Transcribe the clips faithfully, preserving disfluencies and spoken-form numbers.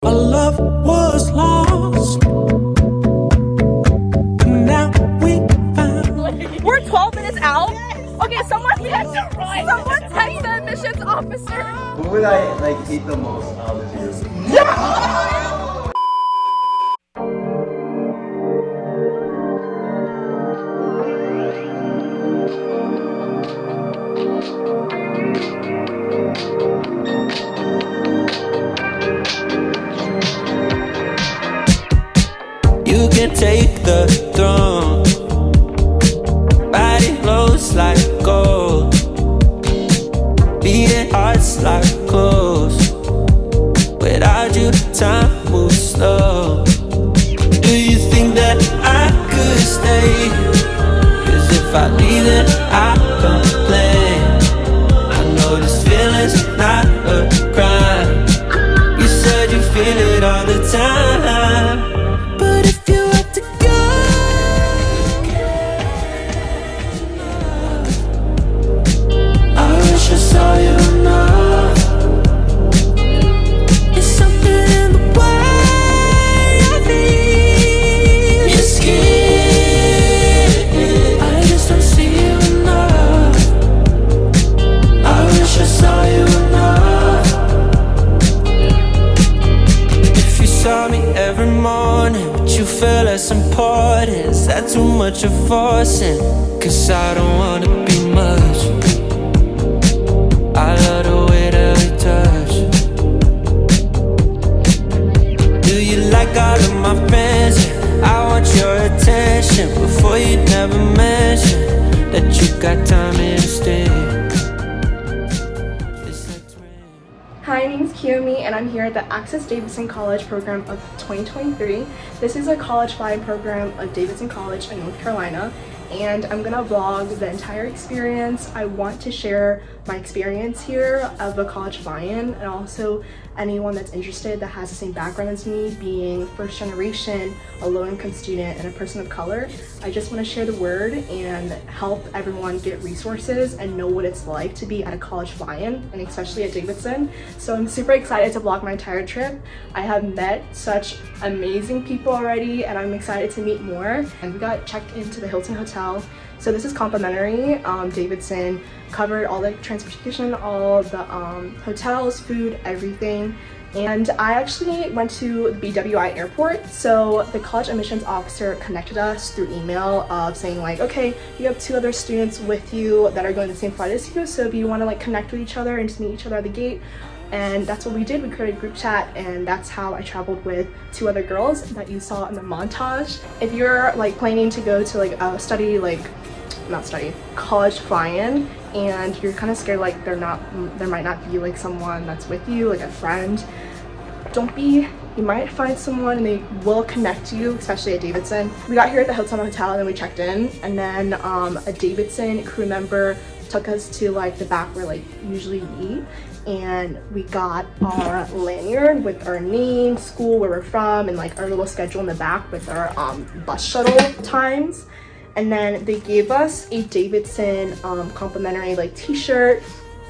Our love was lost, but now we found. We're twelve minutes out. Okay, someone someone text the admissions officer. What would I like hate the most out of this year? You can take the throne, body blows like gold, beating hearts like clothes. Without you, time moves slow. Do you think that I could stay? Cause if I leave then I complain. I know this feeling's not a crime. You said you feel it all the time. But if you have to go, I wish I saw you enough. It's something in the way I feel your skin. I just don't see you enough. I wish I saw you enough. If you saw me every morning, you feel less important. Is that too much of forcing? Cause I don't wanna be much. I love the way that we touch. Do you like all of my friends? I want your attention. Before you never mention that you got time instead. Hi, my name is Kiyomi and I'm here at the Access Davidson College program of twenty twenty-three. This is a college flying program of Davidson College in North Carolina, and I'm gonna vlog the entire experience. I want to share my experience here of a college fly-in, and also anyone that's interested that has the same background as me, being first generation, a low-income student, and a person of color. I just want to share the word and help everyone get resources and know what it's like to be at a college fly-in, and especially at Davidson. So I'm super excited to vlog my entire trip. I have met such amazing people already, and I'm excited to meet more. And we got checked into the Hilton Hotel. So this is complimentary. Um, Davidson covered all the transportation, all the um, hotels, food, everything. And I actually went to the B W I airport. So the college admissions officer connected us through email of saying like, okay, you have two other students with you that are going the same flight as you. So if you want to like connect with each other and just meet each other at the gate. And that's what we did. We created a group chat, and that's how I traveled with two other girls that you saw in the montage. If you're like planning to go to like a study, like not study, college fly-in, and you're kind of scared like they're not, there might not be like someone that's with you, like a friend, don't be. You might find someone and they will connect you, especially at Davidson. We got here at the Hilton Hotel and then we checked in, and then um, a Davidson crew member took us to like the back where like usually we eat, and we got our lanyard with our name, school, where we're from, and like our little schedule in the back with our um, bus shuttle times. And then they gave us a Davidson um, complimentary like t-shirt,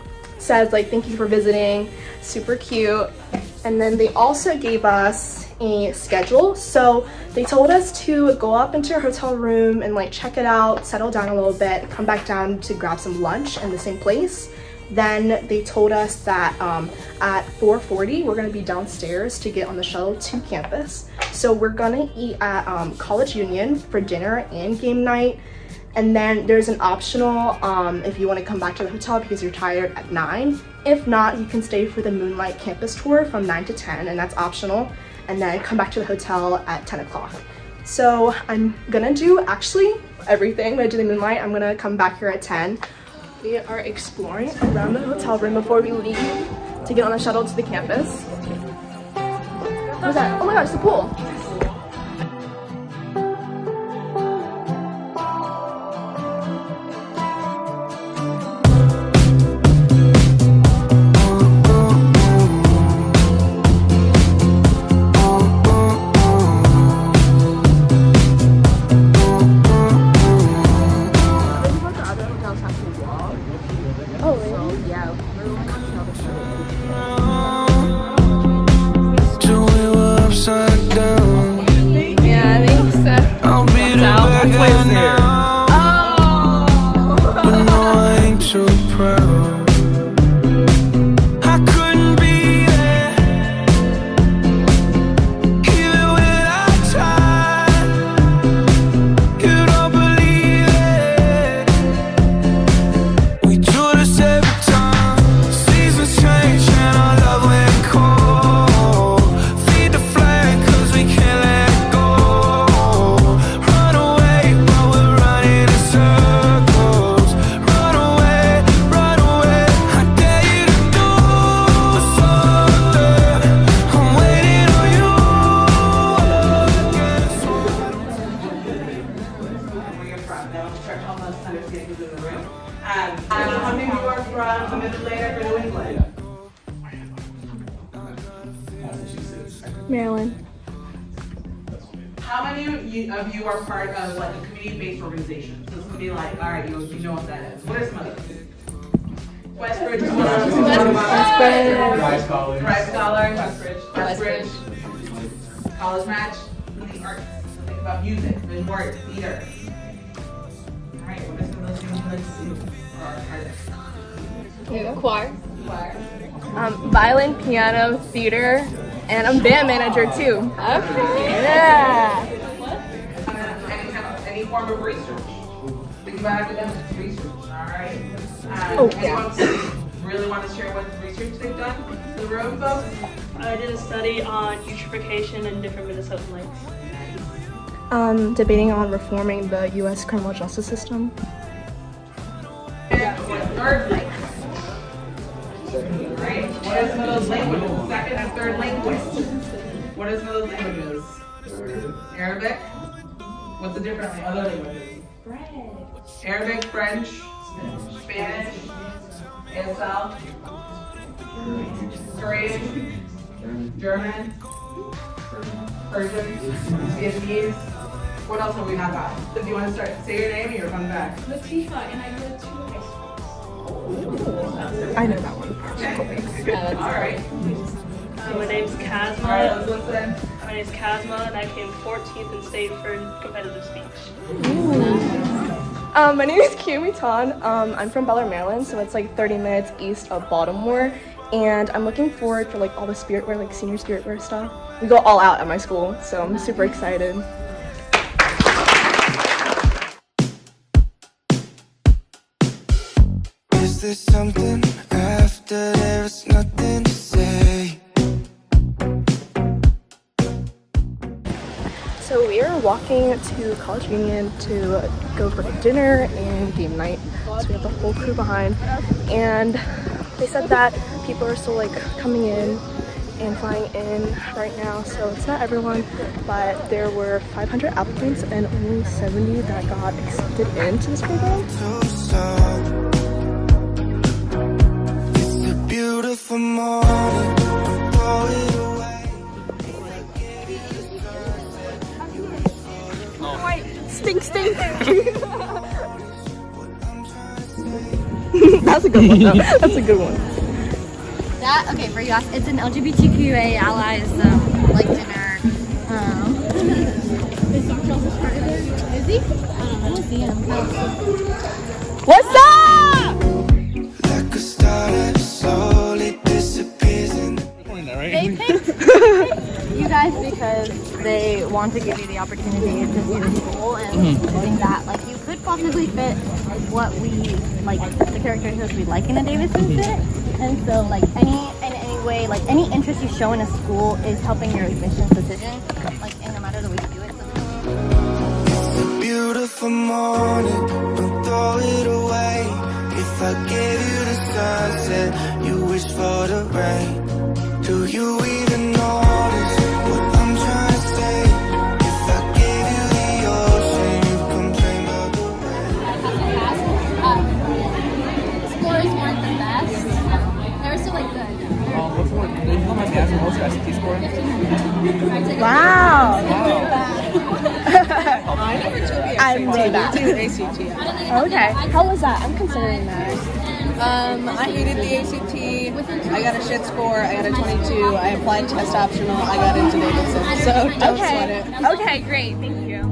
says like thank you for visiting, super cute. And then they also gave us a schedule. So they told us to go up into our hotel room and like check it out, settle down a little bit, come back down to grab some lunch in the same place. Then they told us that um, at four forty we're going to be downstairs to get on the shuttle to campus. So we're going to eat at um, College Union for dinner and game night. And then there's an optional um, if you want to come back to the hotel because you're tired at nine. If not, you can stay for the Moonlight campus tour from nine to ten, and that's optional. And then come back to the hotel at ten o'clock. So I'm going to do actually everything. I'm going to do the Moonlight. I'm going to come back here at ten. We are exploring around the hotel room before we leave to get on a shuttle to the campus. What's that? Oh my gosh, the pool! Do we Maryland. How many of you, of you are part of like a community-based organization? So it's gonna be like, all right, you, you know what that is. What are some of those? Westbridge is one of those. Westbridge. Rise College. Rise College. Westbridge. Westbridge. College Match. The arts. Think about music, visual art, theater. All right, what are some of those things you like to do? Or artists? Choir. Choir. Um, violin, piano, theater, and I'm band manager too. Okay. Yeah. Any, kind of, any form of research. Think about academics, research, all right? Um, Oh, anyone really want to share what research they've done? The room folks? I did a study on eutrophication in different Minnesotan lakes. Um, debating on reforming the U S criminal justice system. And what third language? Right? What are some of those languages? Second and third language. What are some of those languages? Arabic? What's the different other languages? Arabic, French, Spanish, entails, Korean, German, Persian, Vietnamese. What else have we not got? Do you want to start? Say your name and you're coming back. Latifa, and I go to high school. I know that one. All right. Uh, my name's All right, Kazma. let's listen. My name's Kazma, and I came fourteenth in state for competitive speech. Um, my name is Kiyomi Tan. Um, I'm from Bel Air, Maryland, so it's like thirty minutes east of Baltimore. And I'm looking forward for like all the spirit wear, like senior spirit wear stuff. We go all out at my school, so I'm super excited. Is there something after there's nothing to say? So we are walking to College Union to go for dinner and game night. So we have the whole crew behind. And they said that people are still like coming in and flying in right now. So it's not everyone, but there were five hundred applicants and only seventy that got accepted into this program. It's a beautiful morning. Throw it away. Stink, stink. That's a good one. Though. That's a good one. That, okay, for you guys, it's an L G B T Q A allies, um, like dinner. Um, is Doctor also part of it? Is he? I don't see him. What's up? Like a star that slowly disappears in the They picked you guys because they want to give you the opportunity to see the school, and I think that like you could possibly fit what we like, the characteristics we like in a Davidson fit, and so like any in any way, like any interest you show in a school is helping your admissions decision, like and no matter the way you do it. So It's a beautiful morning. Don't throw it away. If I gave you the sunset, you wish for the rain. Do you even notice what I'm trying to say? If I gave you the ocean, you complain about the rain. scores weren't the best. They were still like good. What's the one? How much you asking most S A T score? Wow. I'm really bad. A C T. Okay. How was that? I'm considering that. Um, I hated the A C T. I got a shit score. I got a twenty-two. I applied test optional. I got into Davidson. So don't sweat it. Okay, great. Thank you.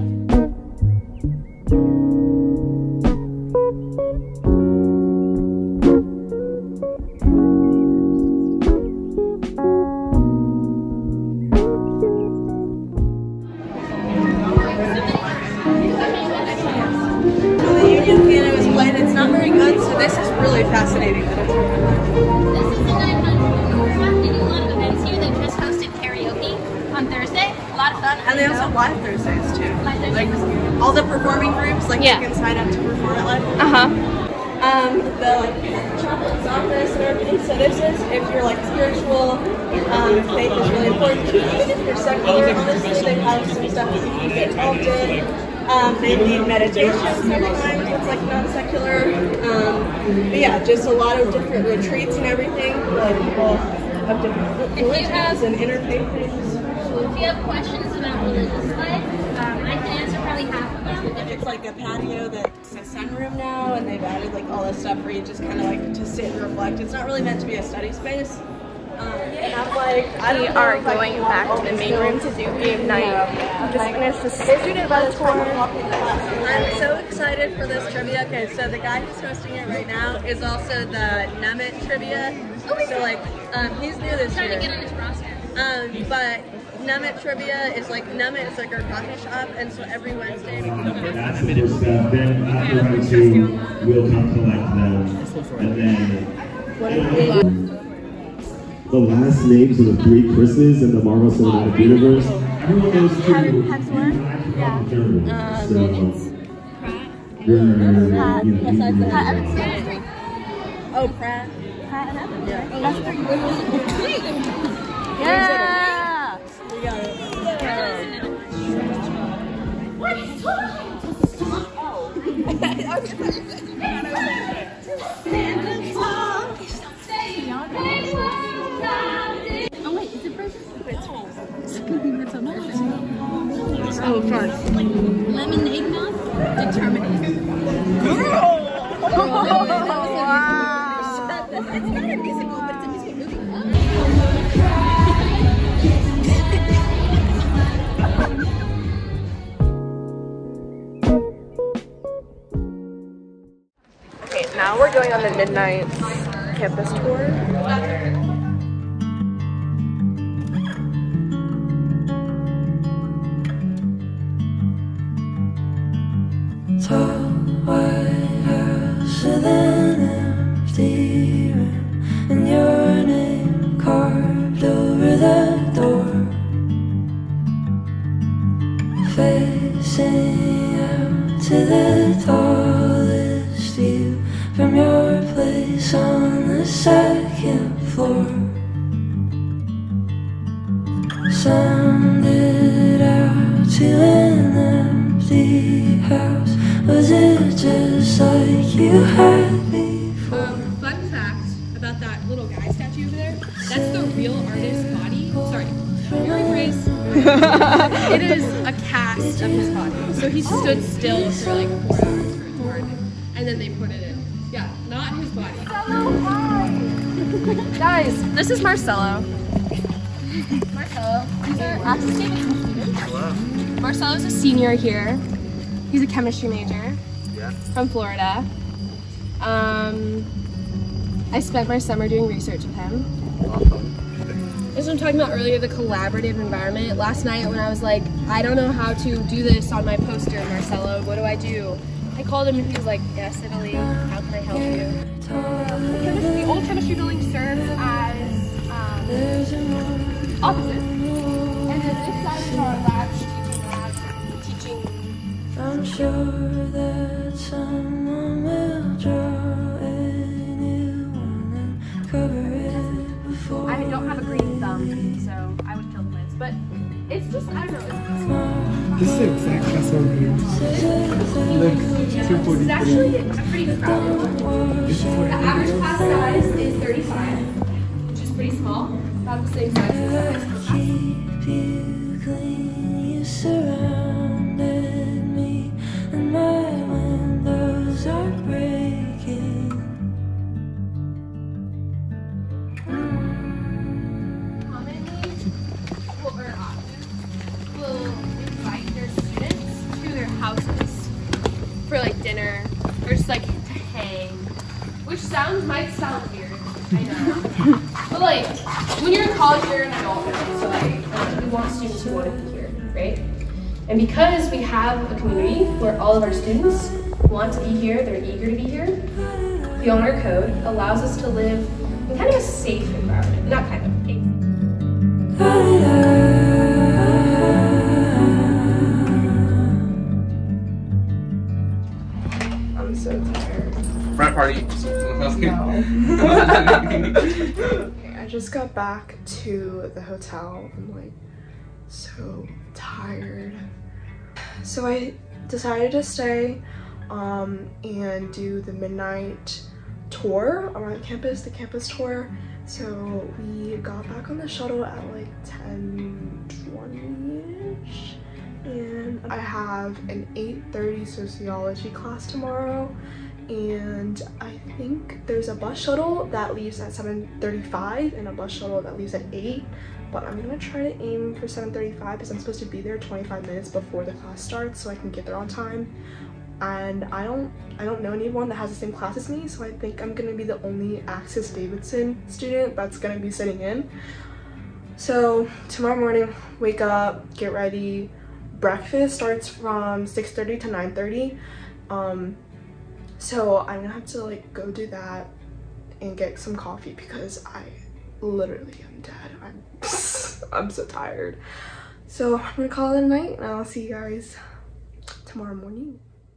The Union piano was played. It's not very good, so this is really fascinating. This is the nine hundred. We're having a lot of events here. They just hosted karaoke on Thursday. A lot of fun. And they also have live Thursdays too. Like all the performing groups, like Yeah. you can sign up to perform at live. Uh huh. Um, the like chaplain's office and everything. So this is if you're like spiritual, um, if faith is really important to you. If you're secular, honestly, they have some stuff that you can get involved in. Um, they lead meditation sometimes. It's like non-secular. Um, but yeah, just a lot of different retreats and everything. For, like people of different religions and interfaith things. have questions about religious life, um, I can answer probably half of them. It's like a patio that's a sunroom now, and they've added like all this stuff for you just kind of like to sit and reflect. It's not really meant to be a study space. Um, and I'm like, I don't We know are if I going can back walk to the all main these room to hills. do game night. Yeah. Just finished the student bus tour. I'm so excited for this trivia. Okay, so the guy who's hosting it right now is also the Numit trivia. So like, um, he's new this Trying year. to get on his roster. Um, but Numit trivia is like Numit is like our coffee shop, and so every Wednesday we can go there. That's the first step. Then after round two, we'll come collect them, and then the last names of the three Chris's in the Marvel Cinematic Universe. Everyone knows two. Yeah. So we're, you know, Besides we- that, Evan's the only three. Oh, Pratt. Pat and Evan. Yeah. Oh, that's three. Yeah. We got it. Oh wait, is it first? Oh, first. Lemon eggnog? Determinate. Wow. It's not a musical, but it's a musical movie. Okay, now we're going on the midnight campus tour. Tall white house with an empty room and your name carved over the door. Facing out to the tallest view from your place on the second floor. Sounded out to an empty house. Was it just like you had before? Um, fun fact about that little guy statue over there, that's the real artist's body. Sorry, rephrase. It is a cast of his body. So he stood still for like four hours for it to harden. And then they put it in. Yeah, not his body. Guys, this is Marcelo. Marcelo. These are Access Davidson students. Marcelo's a senior here. He's a chemistry major. Yeah. From Florida. Um, I spent my summer doing research with him. Awesome. As I'm talking about earlier, the collaborative environment. Last night when I was like, I don't know how to do this on my poster, Marcelo, what do I do? I called him and he was like, yes, Italy, how can I help you? The, chemistry, the old chemistry building serves as um, offices. And then this side is our labs, teaching labs, teaching. I'm sure that someone will draw a new one and cover it before. I don't have a green thumb, so I would kill the list. But it's just, I don't know. This is the exact castle over here. Like two This forty. is actually a pretty crowded one. The average class size is thirty-five, which is pretty small. About the same size as the high school class. Keep you clean, you surrounded me, and my windows are breaking. Commonly, well, or often, will invite their students to their houses for like dinner or just like to hang, which sounds might sound weird, I know. But like when you're in college, you're an adult, so like we want students who want to be here, right? And because we have a community where all of our students want to be here, they're eager to be here, the owner code allows us to live in kind of a safe environment, not kind of. I'm so tired. Frat party. Okay, I just got back to the hotel. I'm like so tired. So I decided to stay um, and do the midnight tour around campus, the campus tour. So we got back on the shuttle at like ten twenty I have an eight thirty sociology class tomorrow, and I think there's a bus shuttle that leaves at seven thirty-five and a bus shuttle that leaves at eight, but I'm gonna try to aim for seven thirty-five because I'm supposed to be there twenty-five minutes before the class starts so I can get there on time. And I don't I don't know anyone that has the same class as me, so I think I'm gonna be the only Access Davidson student that's gonna be sitting in. So tomorrow morning, wake up, get ready. Breakfast starts from six thirty to nine thirty. Um, so I'm gonna have to like go do that and get some coffee because I literally am dead. I'm, I'm so tired. So I'm gonna call it a night and I'll see you guys tomorrow morning.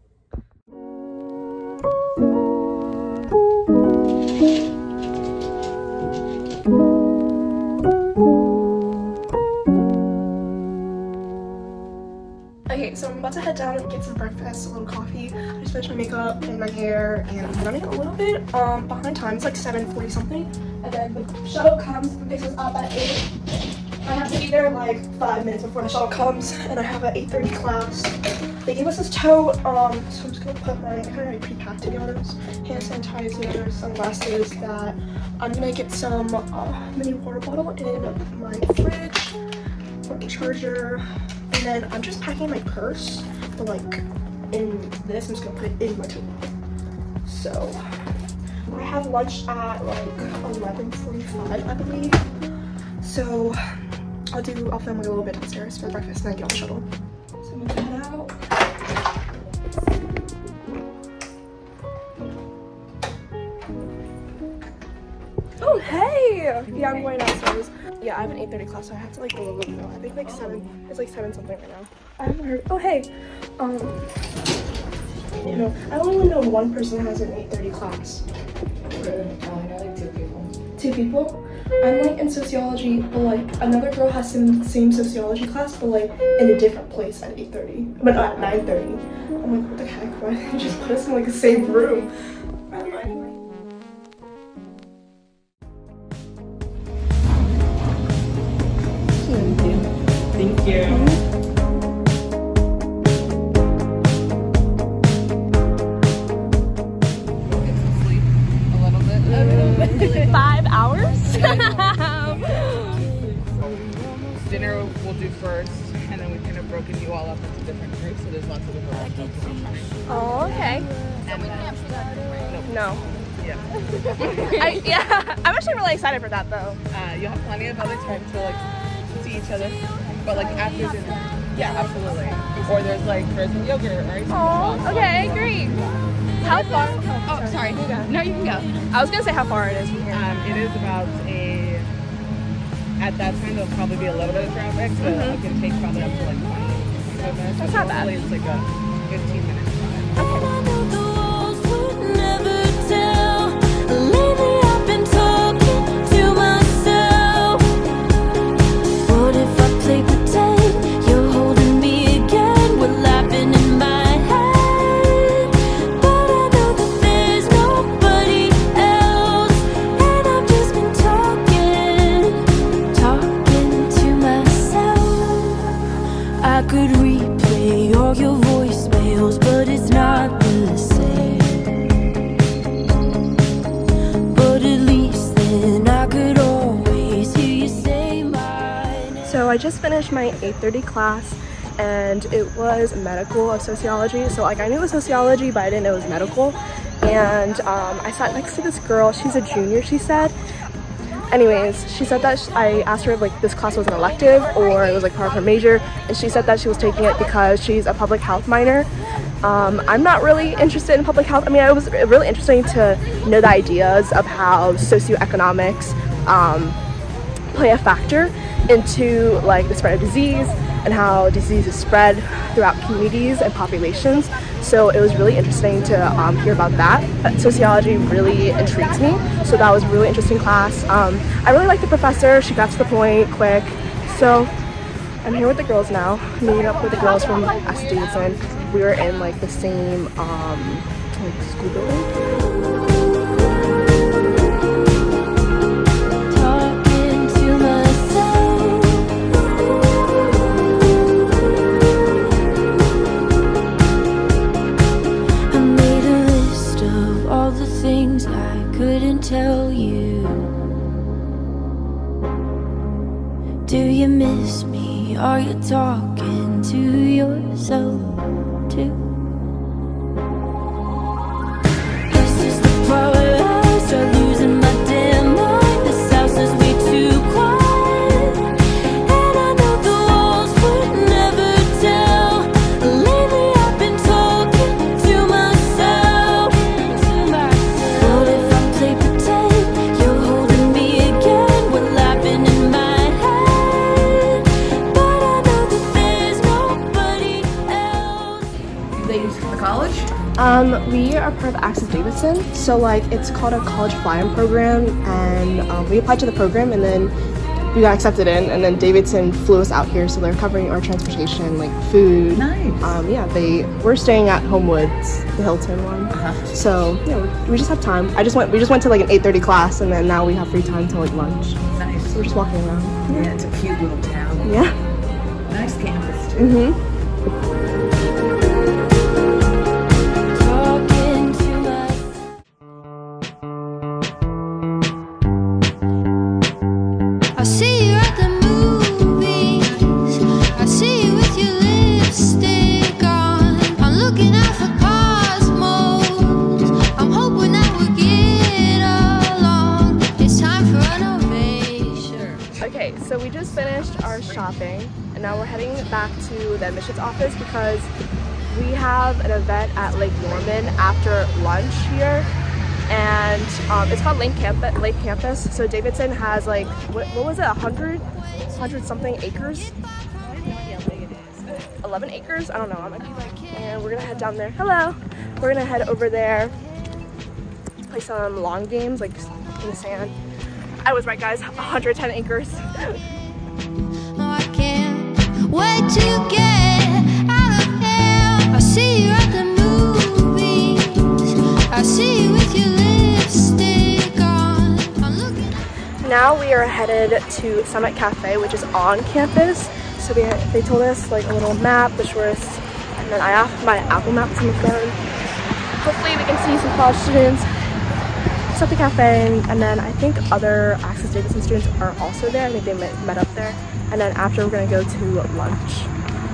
Okay, so I'm about to head down and get some breakfast, a little coffee. I just finished my makeup and my hair, and I'm running a little bit um, behind time. It's like seven forty something, and then the shuttle comes and picks us up at eight. I have to be there like five minutes before the shuttle comes, and I have an eight thirty class. They gave us this tote, um, so I'm just gonna put my, I kind of like pre-packed together, hand sanitizer, sunglasses, that I'm gonna get some uh, mini water bottle in my fridge, for the charger. And then I'm just packing my purse, but like in this, I'm just gonna put it in my tote. So I have lunch at like eleven forty-five, I believe. So I'll do, I'll film like a little bit downstairs for breakfast and then get on the shuttle. So I'm gonna head out. Oh, hey! Yeah, I'm going downstairs. Yeah, I have an eight thirty class, so I have to like go a little bit more. I think like seven, it's like seven something right now. I haven't heard, oh hey! Um, you know, I only know one person that has an eight thirty class. Really? I only know like two people. Two people? I'm like in sociology, but like another girl has some same sociology class, but like in a different place at eight thirty, but not at nine thirty. I'm like, what the heck, why didn't you just put us in like the same room? Anyway. Thank you. Sleep a little bit. A little bit. Five hours? Dinner we'll do first, and then we've kind of broken you all up into different groups, so there's lots of different activities. Oh, okay. And then, No. yeah. I, yeah, I'm actually really excited for that though. Uh, you'll have plenty of other time to like see each other, but like after dinner, yeah, absolutely. Or there's like frozen yogurt or ice cream. Oh, okay, great. How far? Oh, sorry. No, you can go. I was gonna say how far it is from here. Um, it is about a. At that time, there'll probably be a little bit of traffic, so Mm-hmm. it can take probably up to like twenty minutes. That's not bad. It's like a fifteen minute drive. Okay. So I just finished my eight thirty class, and it was medical of sociology. So like I knew it was sociology, but I didn't know it was medical. And um, I sat next to this girl. She's a junior, she said. Anyways, she said that sh I asked her if like this class was an elective or it was like part of her major, and she said that she was taking it because she's a public health minor. Um, I'm not really interested in public health. I mean, it was really interesting to know the ideas of how socioeconomics um, play a factor into like the spread of disease and how disease is spread throughout communities and populations. So it was really interesting to um, hear about that. But sociology really intrigues me, so that was a really interesting class. Um, I really liked the professor. She got to the point quick. So I'm here with the girls now, meeting up with the girls from Access Davidson. We were in like the same um, like school building. me, are you talking to yourself too? This is the part where I start losing my damn mind. This house is way too quiet, and I know the walls would never tell. Lately I've been talking to myself. What if I play pretend you're holding me again? We're laughing in my head, but I know that there's nobody else. They use the college? Um, we are part of Access Davidson, so like it's called a college fly-in program, and um, we applied to the program and then we got accepted in, and then Davidson flew us out here, so they're covering our transportation, like food. Nice. Um, yeah, they we're staying at Homewoods, the Hilton one. Uh-huh. So yeah, we, we just have time. I just went. We just went to like an eight thirty class, and then now we have free time till like lunch. Nice. So we're just walking around. Yeah, it's a cute little town. Yeah. Nice campus too. Mhm. Talking to myself. I see you at the movies. I see you with your lipstick on. I'm looking out for cosmos. I'm hoping that we'll get along. It's time for an ovation. Okay, so we just finished our shopping, and now we're heading back to the admissions office because we have an event at Lake Norman after lunch here, and um, it's called Lake Campus. Lake Campus. So Davidson has like what, what was it, a hundred, hundred something acres? Eleven acres? I don't know. I might be like, and we're gonna head down there. Hello. We're gonna head over there, play some lawn games like in the sand. I was right, guys. one hundred ten acres. I can't wait to get out of here. I see you at the movies. I see you with your lipstick on. I'm looking. Now we are headed to Summit Cafe, which is on campus. So we, they told us like a little map, the tourists, and then I asked my Apple Maps on the phone. Hopefully we can see some college students. It's at the cafe, and then I think other Access Davidson students are also there. I think they met, met up there. And then after we're gonna go to lunch.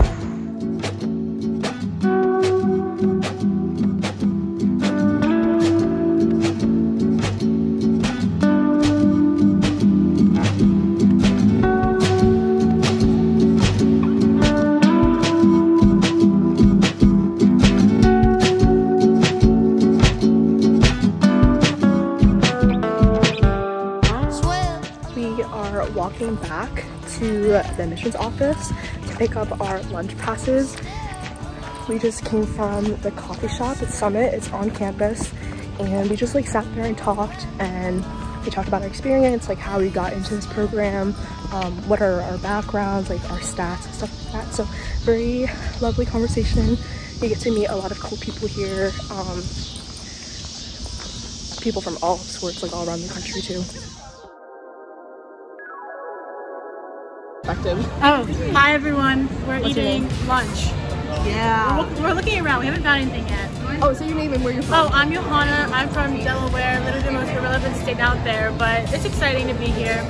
Walking back to the admissions office to pick up our lunch passes. We just came from the coffee shop at Summit. It's on campus, and we just like sat there and talked, and we talked about our experience, like how we got into this program, um, what are our backgrounds, like our stats and stuff like that. So very lovely conversation. You get to meet a lot of cool people here, um, people from all sorts, like all around the country too. Oh, hi everyone. We're What's eating lunch. Yeah. We're, we're looking around. We haven't found anything yet. Oh, so your name and where you're from? Oh, I'm Johanna. I'm from Delaware, literally the most irrelevant state out there, but it's exciting to be here.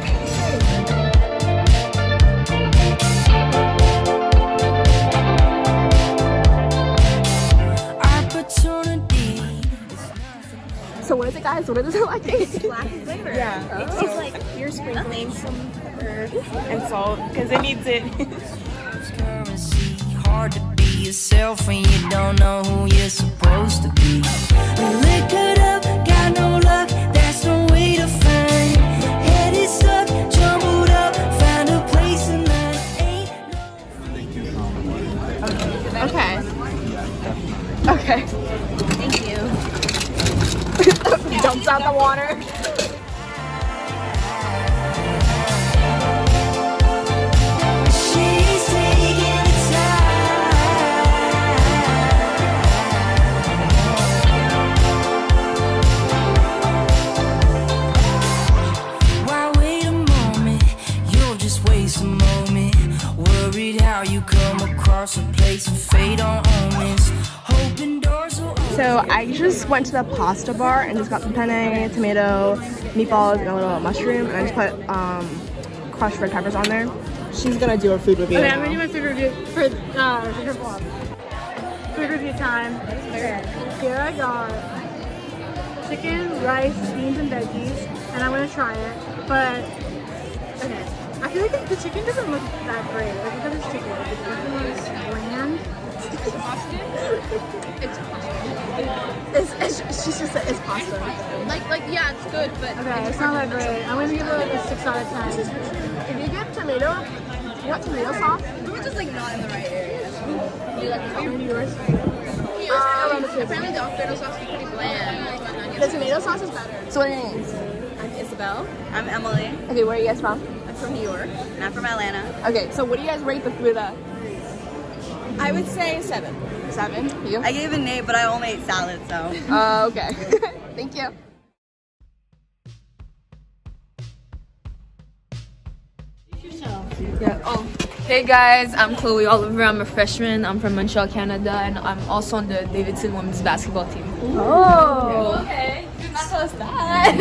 So what is it, guys? What is it like? It's black flavor. Yeah. Oh. It tastes like you're sprinkling some pepper And salt, because it needs it. Hard to be yourself when you don't know who you're supposed to be. Lick it up, got no luck, that's no way to find. Head is stuck, jumbled up, find a place in that ain't no. Okay. Okay. Thank you. Jumps out the water. She's taking the time. Why wait a moment? You'll just waste a moment. Worried how you come across a place of fate on omens. Hoping doors will open. So I just went to the pasta bar and just got some penne, tomato, meatballs, and a little mushroom, and I just put um, crushed red peppers on there. She's gonna do her food review. Okay, I'm gonna do my food review for uh for her vlog. Food review time. Okay. Here I got chicken, rice, beans, and veggies, and I'm gonna try it. But okay, I feel like the chicken doesn't look that great. Like look at this chicken. The chicken is bland. It's pasta. It's pasta. It's, it's, she's just said it's pasta. Like, like, yeah, it's good, but Okay, it's not that great. I'm gonna give it like a six out of ten. If you get tomato, you got tomato sauce. we're just like not in the right area. You like the yours? Um, apparently the Alfredo sauce is pretty bland. The tomato sauce is better. So what are your names? I'm Isabel. I'm Emily. Okay, where are you guys from? I'm from New York. And I'm from Atlanta. Okay, so what do you guys rate the food at? I would say seven. Seven? You? I gave it an eight, but I only ate salad, so. Uh, okay. Thank you. Yeah. Oh, hey guys, I'm Chloe Oliver. I'm a freshman. I'm from Montreal, Canada, and I'm also on the Davidson women's basketball team. Oh. Yeah. Okay. You're not so sad.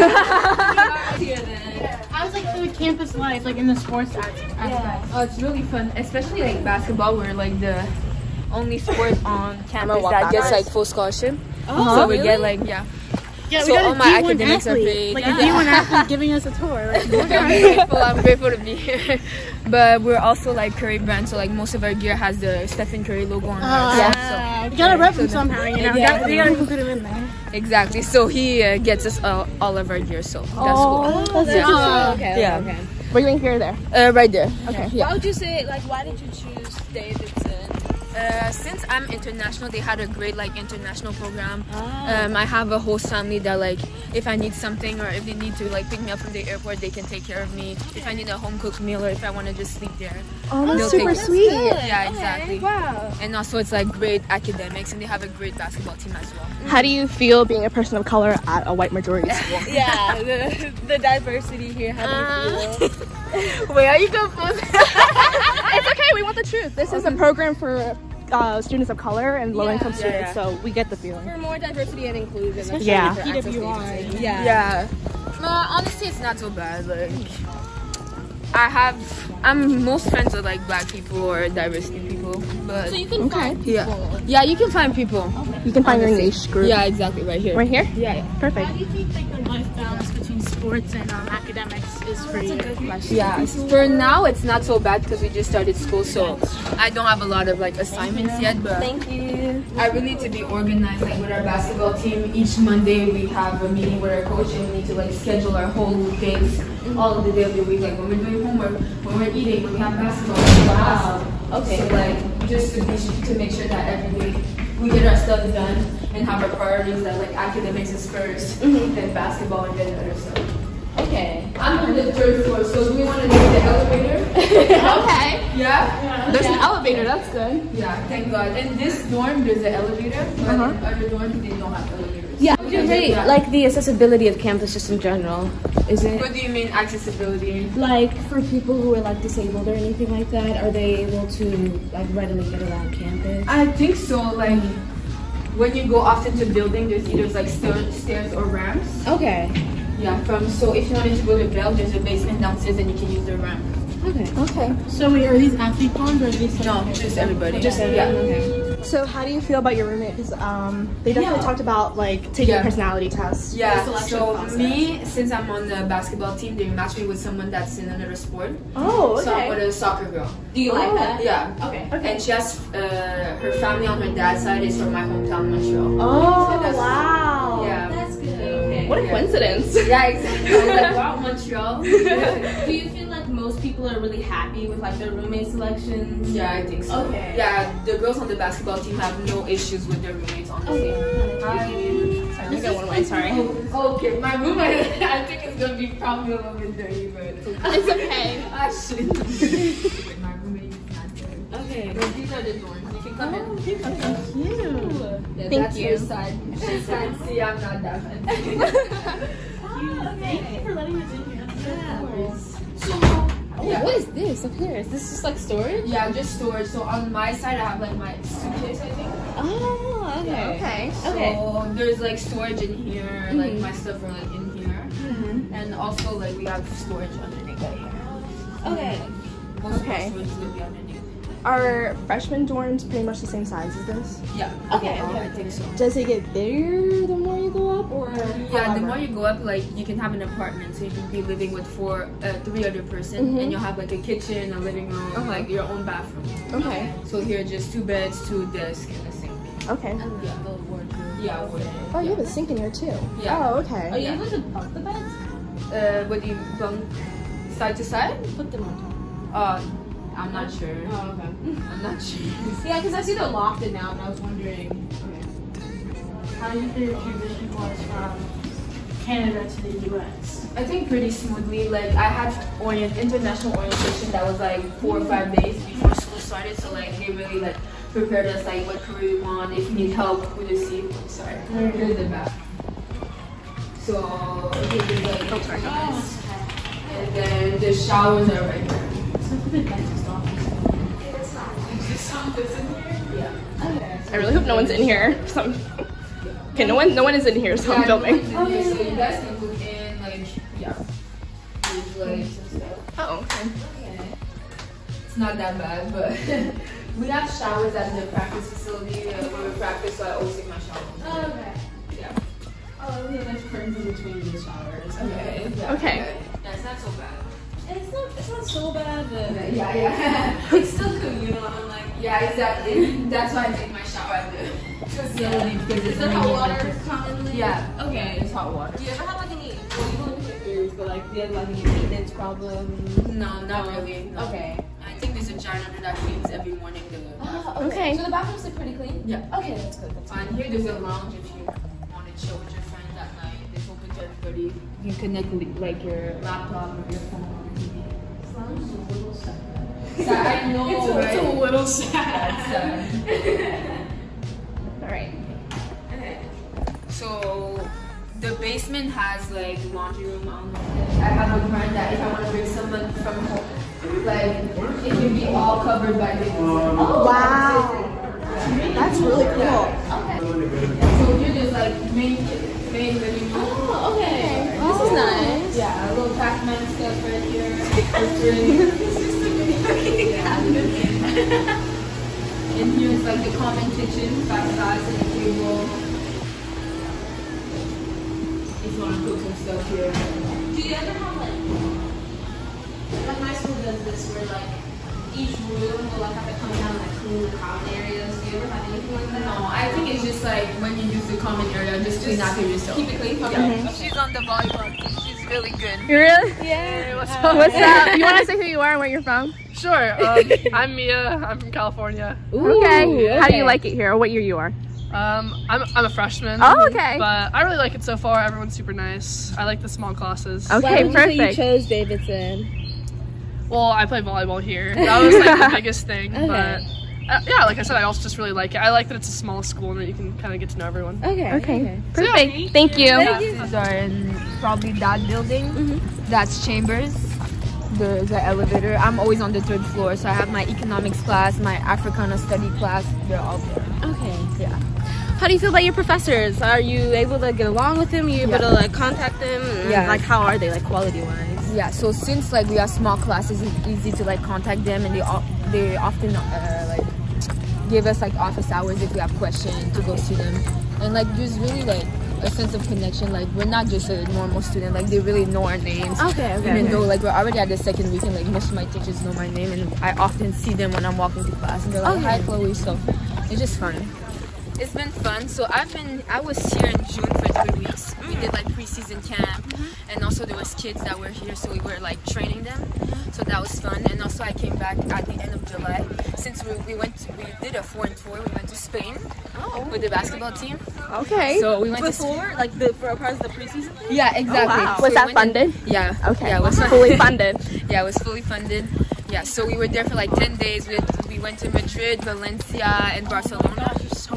How's like the campus life, like in the sports aspect? Yeah. Oh, it's really fun, especially like basketball. We're like the only sport on campus that gets like full scholarship. Oh, so we really? get like yeah. Yeah, so we got all a my D one academics athlete, are paid. like yeah. a D one athlete giving us a tour. Like, I'm grateful. I'm grateful to be here. But we're also like Curry brand, so like most of our gear has the Stephen Curry logo on it. Uh, yeah. So you gotta rep him so somehow, you know. Yeah, You gotta, you gotta put him in there. Exactly. So he uh, gets us all, all of our gear. So that's Oh, cool. that's yeah. cool. Okay, Yeah. okay. Were you in here or there? Uh, right there. Okay. Yeah. Why would you say, like, why did you choose Davidson? Uh, since I'm international, they had a great like international program. Ah. Um, I have a host family that like if I need something or if they need to like pick me up from the airport, they can take care of me. If I need a home cooked meal or if I want to just sleep there, Oh, that's they'll super take- sweet. Yeah, exactly. Wow. And also it's like great academics and they have a great basketball team as well. How do you feel being a person of color at a white majority school? Yeah, the, the diversity here, how do you feel? Wait, are you confused? It's okay, we want the truth. This is a program for uh, students of color and low-income Yeah, students, yeah. so we get the feeling. For more diversity and inclusion. Especially Yeah. for P Access W I. Davidson. Yeah. Yeah. No, honestly, it's not so bad. Like, I have, I'm most friends with like black people or diversity people, but So you can Okay. find people. yeah, yeah, you can find people. You can find your niche group. Yeah, exactly, right here. Right here? Yeah, yeah. Perfect. How do you think like the life balance between sports and um, academics is for you? Yeah, for now it's not so bad because we just started school, so I don't have a lot of like assignments yet. But Thank you. I really need to be organized. Like with our basketball team, each Monday we have a meeting with our coach, and we need to like schedule our whole things all of the day of the week. Like when we're doing homework, when we're eating, when we have basketball. Wow. Okay. So like just to be to make sure that every week we get our stuff done and have our priorities that like academics is first, then basketball, and then other stuff. Okay. I'm on the third floor, so do we want to take the elevator? Okay. Yeah? There's an elevator, that's good. Yeah, thank God. In this dorm, there's an elevator, but Uh-huh. in other dorms, they don't have elevators. Yeah, would you rate like the accessibility of campus just in general? Is it What do you mean accessibility? like for people who are like disabled or anything like that? Are they able to like readily get around campus? I think so. Like when you go off into building, there's either like stair- stairs or ramps. Okay. Yeah, from so if you wanted to go to Bell, there's a basement downstairs, and you can use the ramp. Okay. Okay. So wait, are these athlete bonds or are these No, just everybody. Just yeah. okay. So how do you feel about your roommate? Because um, they definitely talked about like taking Yeah. a personality test. Yeah, Selection so process. me, since I'm on the basketball team, they matched me with someone that's in another sport. Oh, So I'm okay. with a soccer girl. Do you like that? Yeah. Okay. Okay. And she has, uh, her family on her dad's side is from my hometown, Montreal. Oh, So that's- wow. Yeah. That's good. Okay. What a Yeah. coincidence. Yeah, exactly. I was like, wow, Montreal. Do you feel like most people are really happy with like their roommate selections? Yeah, I think so. Okay. Yeah, the girls on the basketball team have no issues with their roommates, honestly. Hi. Sorry, I got one of mine, sorry. Oh, okay, my roommate, I think it's gonna be probably a little bit dirty, but It's okay. I should. My roommate is not dirty. Okay. But these are the dorms. You can come in. Cute. Yeah, Thank that's you. her side. She's fancy. I'm not that fancy. Thank you for letting us in here. So, Oh, yeah. what is this up here? Is this just like storage? Yeah, just storage. So on my side, I have like my suitcase, I think. Oh, okay. Yeah. Okay. So Okay. there's like storage in here, like my stuff are like in here, Mm-hmm. and also like we have storage underneath right here. Okay. Most Okay. of the students will be underneath. Are freshman dorms pretty much the same size as this? Yeah. Okay, Yeah, okay. I think so. Does it get bigger the more you go up, or? Yeah, the more you go up, like you can have an apartment, so you can be living with four, uh, three other person, Mhm. and you'll have like a kitchen, a living room, Uh-huh. like your own bathroom. Okay. So here, just two beds, two desks, and a sink. Okay. Yeah, the wardrobe. Yeah, wardrobe. Oh, you have a sink in here too. Yeah. Oh, okay. Are you able to bunk the beds? Uh, what do you bunk side to side? Put them on top. Uh, I'm not sure. Oh, okay. I'm not sure. Yeah, because I see the lofted now, and I was wondering. Okay. How did your transition was from Canada to the U S? I think pretty smoothly. Like I had orient international orientation that was like four or five days before school started, so like they really like prepared us like what career we want, if you need help with the seat. Sorry, here's the bath. So here's like oh, sorry, guys. And then the showers are right here. So for the dentist office. Dentist office in here. Yeah. Okay. I really hope no one's in here. So I'm- okay, no one, no one is in here, so yeah, I'm filming. No okay, so you guys can look in, like yeah. There's lights and stuff. Oh, okay. Okay. It's not that bad, but we have showers at the practice facility uh, where we practice, so I always take my shower. Oh, okay. Yeah. Oh, yeah, there's curtains in between the showers. Okay. Yeah, Okay. Yeah, it's not so bad. It's not, it's not so bad, but Yeah, yeah. It's still communal. I'm like, yeah, exactly. That's why I take my shower at the facility because it's is there hot raining. water commonly? Yeah. Okay. It's hot water. Do you ever have like any, well, you don't get periods, but like, do you have like any maintenance problems? No, not really. No. Okay. I think there's a janitor that cleans every morning. The Ah, Okay. So the bathrooms are pretty clean? Yeah. Okay, that's good. That's And here there's a lounge if you want to chill with your friends at night. It's open to everybody. You can connect li- like your laptop or your phone. This lounge is a little sad. I know, It's a, right? it's a little sad. That's sad. All right. Okay. So the basement has like laundry room. I don't know. I have a friend that if I want to bring someone from home, like it can be all covered by the. Oh wow. That's really cool. Okay. So here there's like main main living room. Oh, okay. This is nice. Yeah, a little Pac-Man stuff right here. Yeah. And here's like the common kitchen, five guys and a table. If you want to cook some stuff here. Do you ever have like, like my school does this where like each room will like have to come down like clean the common areas? Do you ever have anything like that? No, I think it's just like when you use the common area, just clean after yourself. Keep it clean? Okay. Yeah. She's on the volleyball team. She's really good. You really? Yeah. What's up? What's up? You want to say who you are and where you're from? Sure. Um, I'm Mia. I'm from California. Ooh, okay. How do you like it here? Or what year you are? Um, I'm, I'm a freshman. Oh, okay. But I really like it so far. Everyone's super nice. I like the small classes. Okay, perfect. You chose Davidson. Well, I play volleyball here. That was like the biggest thing. Okay. But uh, yeah, like I said, I also just really like it. I like that it's a small school and that you can kind of get to know everyone. Okay. Okay. So, yeah. Perfect. Thank you. Classes are in probably that building. Mm-hmm. That's chambers. There's an elevator. I'm always on the third floor, so I have my economics class, my Africana study class. They're all there. Okay. Yeah. How do you feel about your professors? Are you able to get along with them? Are you able Yeah. to like contact them? And, Yeah. Like how are they like quality wise? Yeah. So since like we have small classes, it's easy to like contact them, and they all they often uh, like give us like office hours if we have questions to go see them, and like there's really like a sense of connection. Like we're not just a normal student. Like they really know our names. Okay, okay, Even okay. though like we're already at the second week, and like most of my teachers know my name, and I often see them when I'm walking to class, and they're like, Okay. "Hi, Chloe." So it's just fun. It's been fun. So I've been. I was here in June for three weeks. We did like preseason camp, and also there was kids that were here, so we were like training them. So that was fun. And also I came back at the end of July. Since we, we went, to, we did a foreign tour. We went to Spain with the basketball team. Okay. So we went Before, to like the for a part of the preseason. yeah, exactly. Oh, wow. So Was we that went in- funded? yeah. Okay. Yeah, it was Fully funded. Yeah, it was fully funded. Yeah, so we were there for like ten days. We, we went to Madrid, Valencia, and Barcelona.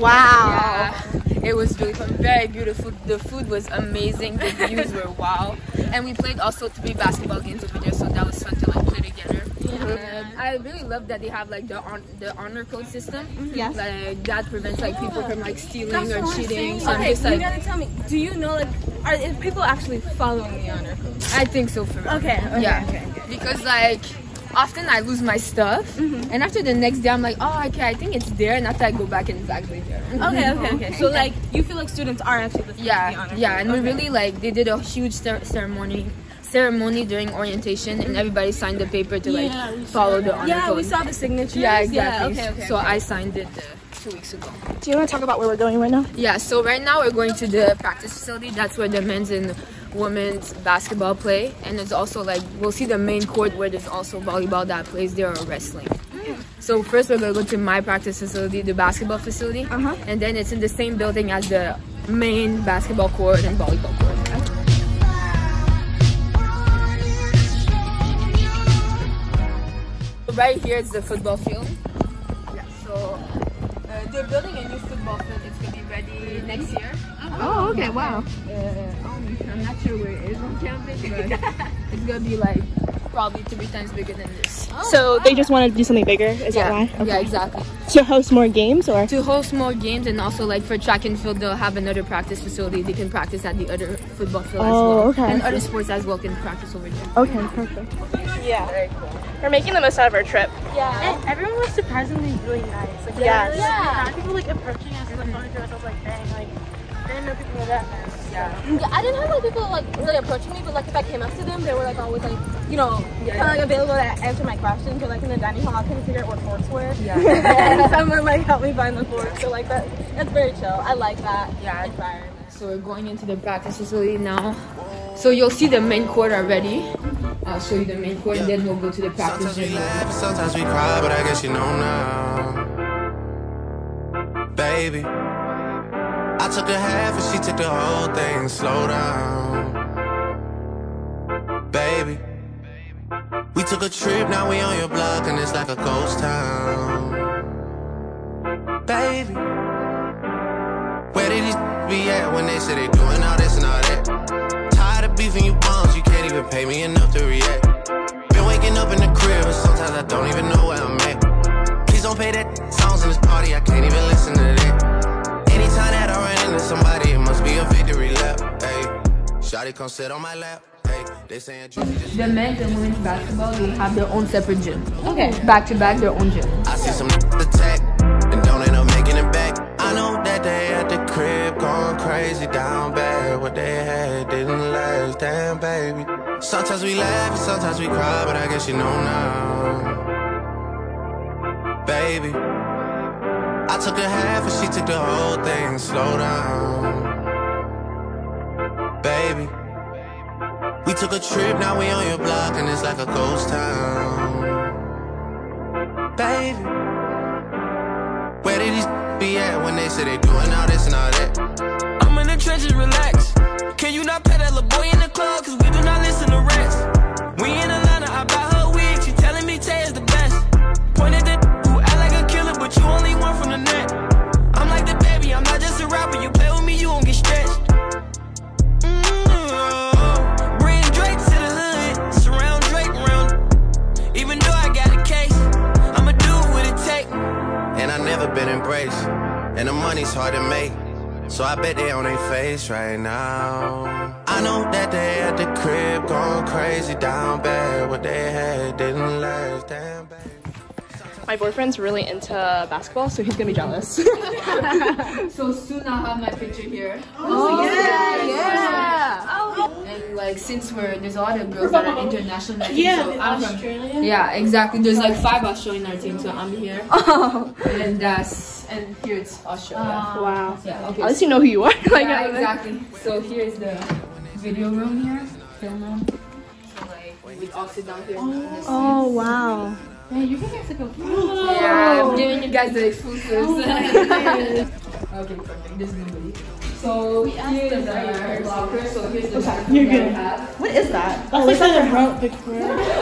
Wow. Yeah, it was really fun. Very beautiful. The food was amazing. The views were wow. And we played also three basketball games over there, so that was fun to like play together. And I really love that they have like the on, the honor code system. Yes. Like that prevents like people from like stealing That's or what I'm cheating. saying. So I'm Okay, just you like, gotta tell me. Do you know like are is people actually following the honor code? I think so for real. Okay. Okay. Yeah. Okay. okay. Because like often I lose my stuff, mm-hmm. and after the next day I'm like, oh, okay, I think it's there, and after I go back and it's actually there. Okay, okay, okay. So like, you feel like students are actually listening yeah, to the honor yeah, and okay. we really like they did a huge cer ceremony. ceremony during orientation, and everybody signed the paper to like yeah, follow the honor yeah code. We saw the signatures. Yeah, exactly. Yeah, okay, okay, so okay. I signed it uh, two weeks ago. Do you want to talk about where we're going right now? Yeah, so right now we're going to the practice facility. That's where the men's and women's basketball play, and there's also like we'll see the main court where there's also volleyball that plays there or wrestling. Mm. So first we're gonna go to my practice facility, the basketball facility, uh-huh. and then it's in the same building as the main basketball court and volleyball court. Right here is the football field. Yeah, so uh, they're building a new football field. It's gonna be ready next year. Oh, okay, wow. Uh, I'm not sure where it is on campus, but it's gonna be like probably three times bigger than this. Oh, so wow. They just want to do something bigger? Is yeah, that why? Okay. Yeah, exactly. To host more games, or? To host more games, and also like for track and field, they'll have another practice facility. They can practice at the other football field oh, as well. Okay. And other sports as well can practice over there. Okay, perfect. Yeah. Very cool. We're making the most out of our trip. Yeah. And everyone was surprisingly really nice. Like, yes. really, yeah. Like, people like approaching us and like going through us. I was like, dang, like, I didn't know people were that nice. Yeah. Yeah, I didn't have like people like really approaching me, but like if I came up to them, they were like always like, you know, yeah, kind of like available to answer my questions. Or like in the dining hall, I couldn't figure out what forks were. Yeah. And someone like helped me find the forks. So like that, that's very chill. I like that. Yeah. environment. So we're going into the practice facility now. So you'll see the main court already. I'll show you the main court, and then we'll go to the practice Sometimes we gym. laugh, sometimes we cry, but I guess you know now, baby. I took a half and she took the whole thing. Slow down, baby. We took a trip, now we on your block, and it's like a ghost town, baby. Where did these be at when they say they doing all this and all that? Tired of beefing you bums, you can't even pay me enough to react. Been waking up in the crib, and sometimes I don't even know where I'm at. Please don't pay that songs in this party, I can't even listen to that. Anytime that I run into somebody, it must be a victory lap. Hey, shawty come sit on my lap. Hey, they saying the men's and women's basketball, they have their own separate gym. Okay. Back to back, their own gym. I see some attack and don't end up making it back. I know that they at the crib going crazy down bad. What they had didn't last, damn baby. Sometimes we laugh and sometimes we cry, but I guess you know now, baby. I took a half and she took the whole thing. Slow down, baby. We took a trip, now we on your block, and it's like a ghost town, baby. Where did these be at when they say they doing all this and all that? I'm in the trenches, relax. Can you not pet that little boy in the club? Cause we do not listen to rats. We in Atlanta, I buy her wig. She telling me Tay is the best. Pointed that who act like a killer, but you only one from the net. I'm like the baby, I'm not just a rapper. You play with me, you won't get stretched. Mm-hmm. Bring Drake to the hood, surround Drake around. Even though I got a case, I'ma do what it take. And I never been embraced, and the money's hard to make, so I bet they on their face right now. I know that they at the crib going crazy down bad. What they had didn't last, damn bad. My boyfriend's really into basketball, so he's gonna be jealous. So soon I'll have my picture here. Oh, yeah, yeah. Oh. And like since we're there's a lot of girls that are international, Yeah, so in I'm Australia. From, yeah, exactly. There's like five Australian in our team, so I'm here. Oh. And that's and here it's Australia. Uh, wow. Yeah. Okay. At least you know who you are. Like, yeah, exactly. So here's the video room here, film room. So like we all sit down here. Oh, oh wow. Yeah, you can get to go. Oh. Yeah, I'm giving you guys the exclusives. Oh, okay, perfect. There's nobody. So here's our locker. So here's the bathroom. You're good. What is that? Oh, it's like a remote picture.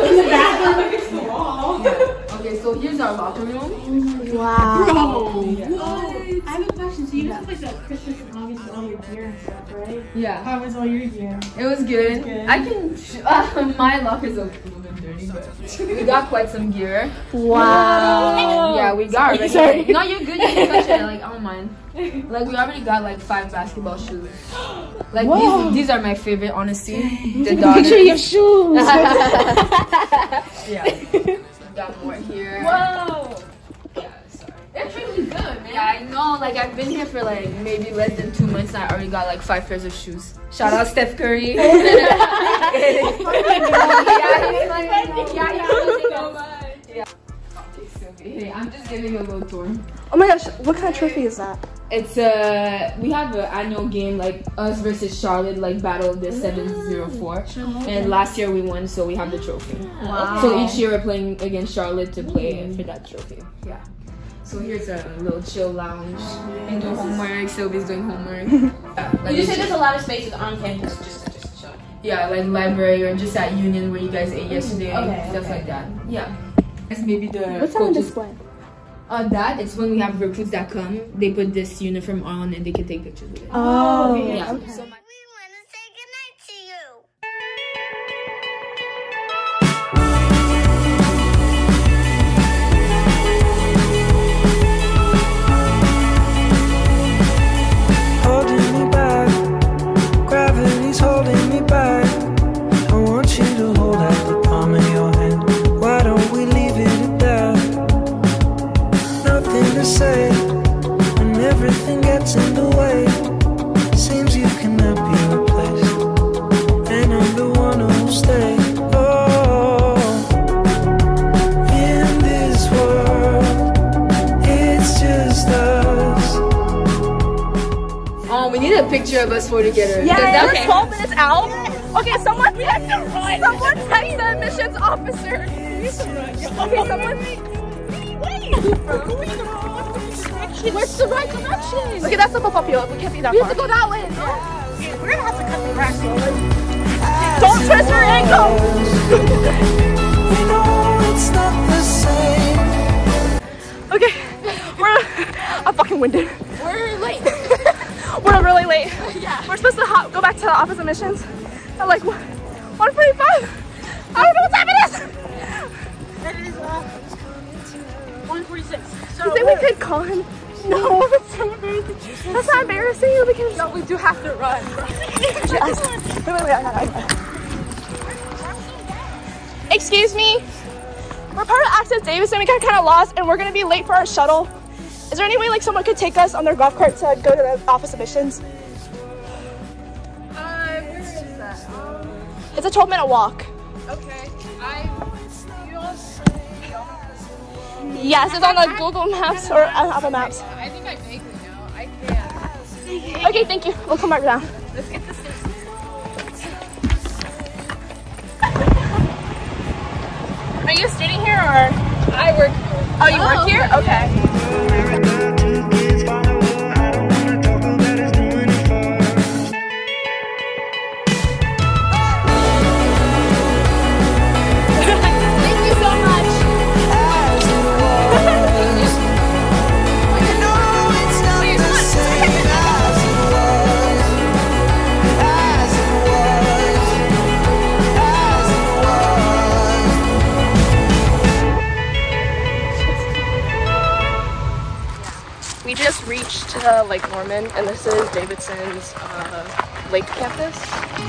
Okay, so here's our locker room. Wow. Bro. Yeah. Oh, I have a question. So you have like that Christmas and August with all your gear and stuff, right? Yeah. How was all your gear? It was good. good. I can. Uh, my locker's a little bit dirty, but we got quite some gear. Wow. Yeah, we got already. Sorry. No, you're good. You can touch it. Like, I don't mind. Like, we already got like five basketball shoes. Like, these, these are my favorite, honestly. The Picture your shoes. Yeah. got more here. Whoa! Yeah, sorry. That's really good, man. Yeah, I know. Like, I've been here for like maybe less than two months and I already got like five pairs of shoes. Shout out Steph Curry. yeah, he's like, yeah, yeah. Hey, I'm just giving you a little tour. Oh my gosh, what kind of trophy is that? It's uh we have an annual game like us versus Charlotte, like battle of the seven zero four, and last year we won, so we have the trophy. Wow. So each year we're playing against Charlotte to play for that trophy. Yeah. So here's a little chill lounge and do homework. Sylvie's doing homework. Yeah, like You said there's a lot of spaces on campus just to just chill. Yeah, like library or just at Union where you guys ate yesterday, Okay, stuff okay. like that. Yeah. That's maybe the What's on coaches. display? Uh, that it's when we have recruits that come, they put this uniform on and they can take pictures with it. Oh, yeah. okay. So my Holding me back, gravity's holding me back. I want you to hold out the palm of your hand. Why don't we leave it at that? Nothing to say when everything gets in the way. Seems you cannot be replaced, and I'm the one who'll stay. Oh, in this world, it's just us. Oh, we need a picture of us four together. Yeah, Is that we're okay? twelve minutes out. Okay, someone we have to run. Someone text the admissions officer. Okay, someone. Where's the right direction? Okay, that's the football field. We can't be that we far. We have to go that way. No. Okay, we're gonna have to cut the grass. Don't twist your ankle. We know it's not the same. Okay, we're. I'm fucking winded. We're late. We're really late. Yeah. We're supposed to hop, go back to the office admissions at like one forty-five. I don't know what time it is. It is uh, one forty-six. So You think we could call him? No, that's so embarrassing. That's not embarrassing. We can. No, we do have to run. Yes. Wait, wait, wait. I got it. I got it. Excuse me. We're part of Access Davidson. We got kind of lost, and we're gonna be late for our shuttle. Is there any way like someone could take us on their golf cart to go to the office admissions? Uh, where is that? Um, It's a twelve minute walk. okay. I. You all. Yes, it's on the Google Maps or uh, Apple Maps. I think I vaguely know. I can't. Okay, thank you. We'll come back down. Let's get the six. Are you a student here or? I work. Oh, you work here? Okay. Thank you so much. We just reached uh, Lake Norman, and this is Davidson's uh, Lake campus.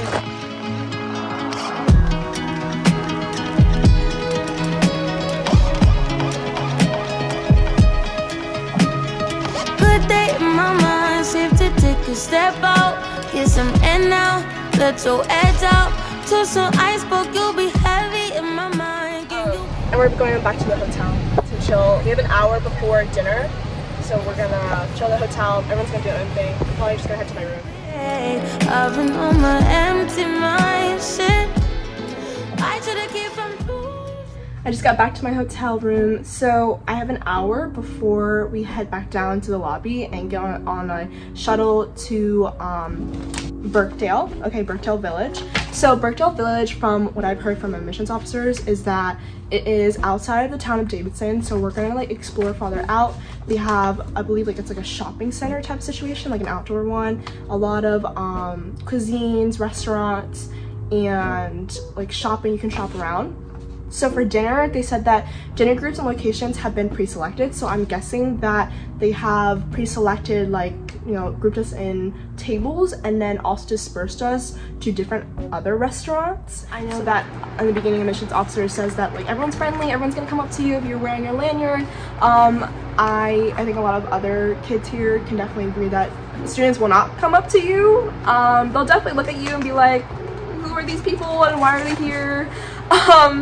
Good day in my mind, safe to take a step out, get some air now, let your edge out, to some iceberg, you'll be heavy in my mind. And we're going back to the hotel to chill. We have an hour before dinner, so we're gonna chill at the hotel. Everyone's gonna do their own thing. I'm probably just gonna head to my room. I've been on my empty mind, shit. I should've kept from. I just got back to my hotel room, so I have an hour before we head back down to the lobby and get on, on a shuttle to um, Birkdale, okay, Birkdale Village. So Birkdale Village, from what I've heard from admissions officers, is that it is outside of the town of Davidson, so we're gonna like explore farther out. They have, I believe like it's like a shopping center type situation, like an outdoor one, a lot of um, cuisines, restaurants, and like shopping, you can shop around. So for dinner, they said that dinner groups and locations have been pre-selected. So I'm guessing that they have pre-selected like you know, grouped us in tables and then also dispersed us to different other restaurants. I know that in the beginning, admissions officer says that like everyone's friendly, everyone's gonna come up to you if you're wearing your lanyard. Um, I, I think a lot of other kids here can definitely agree that students will not come up to you. Um, they'll definitely look at you and be like, who are these people and why are they here? Um,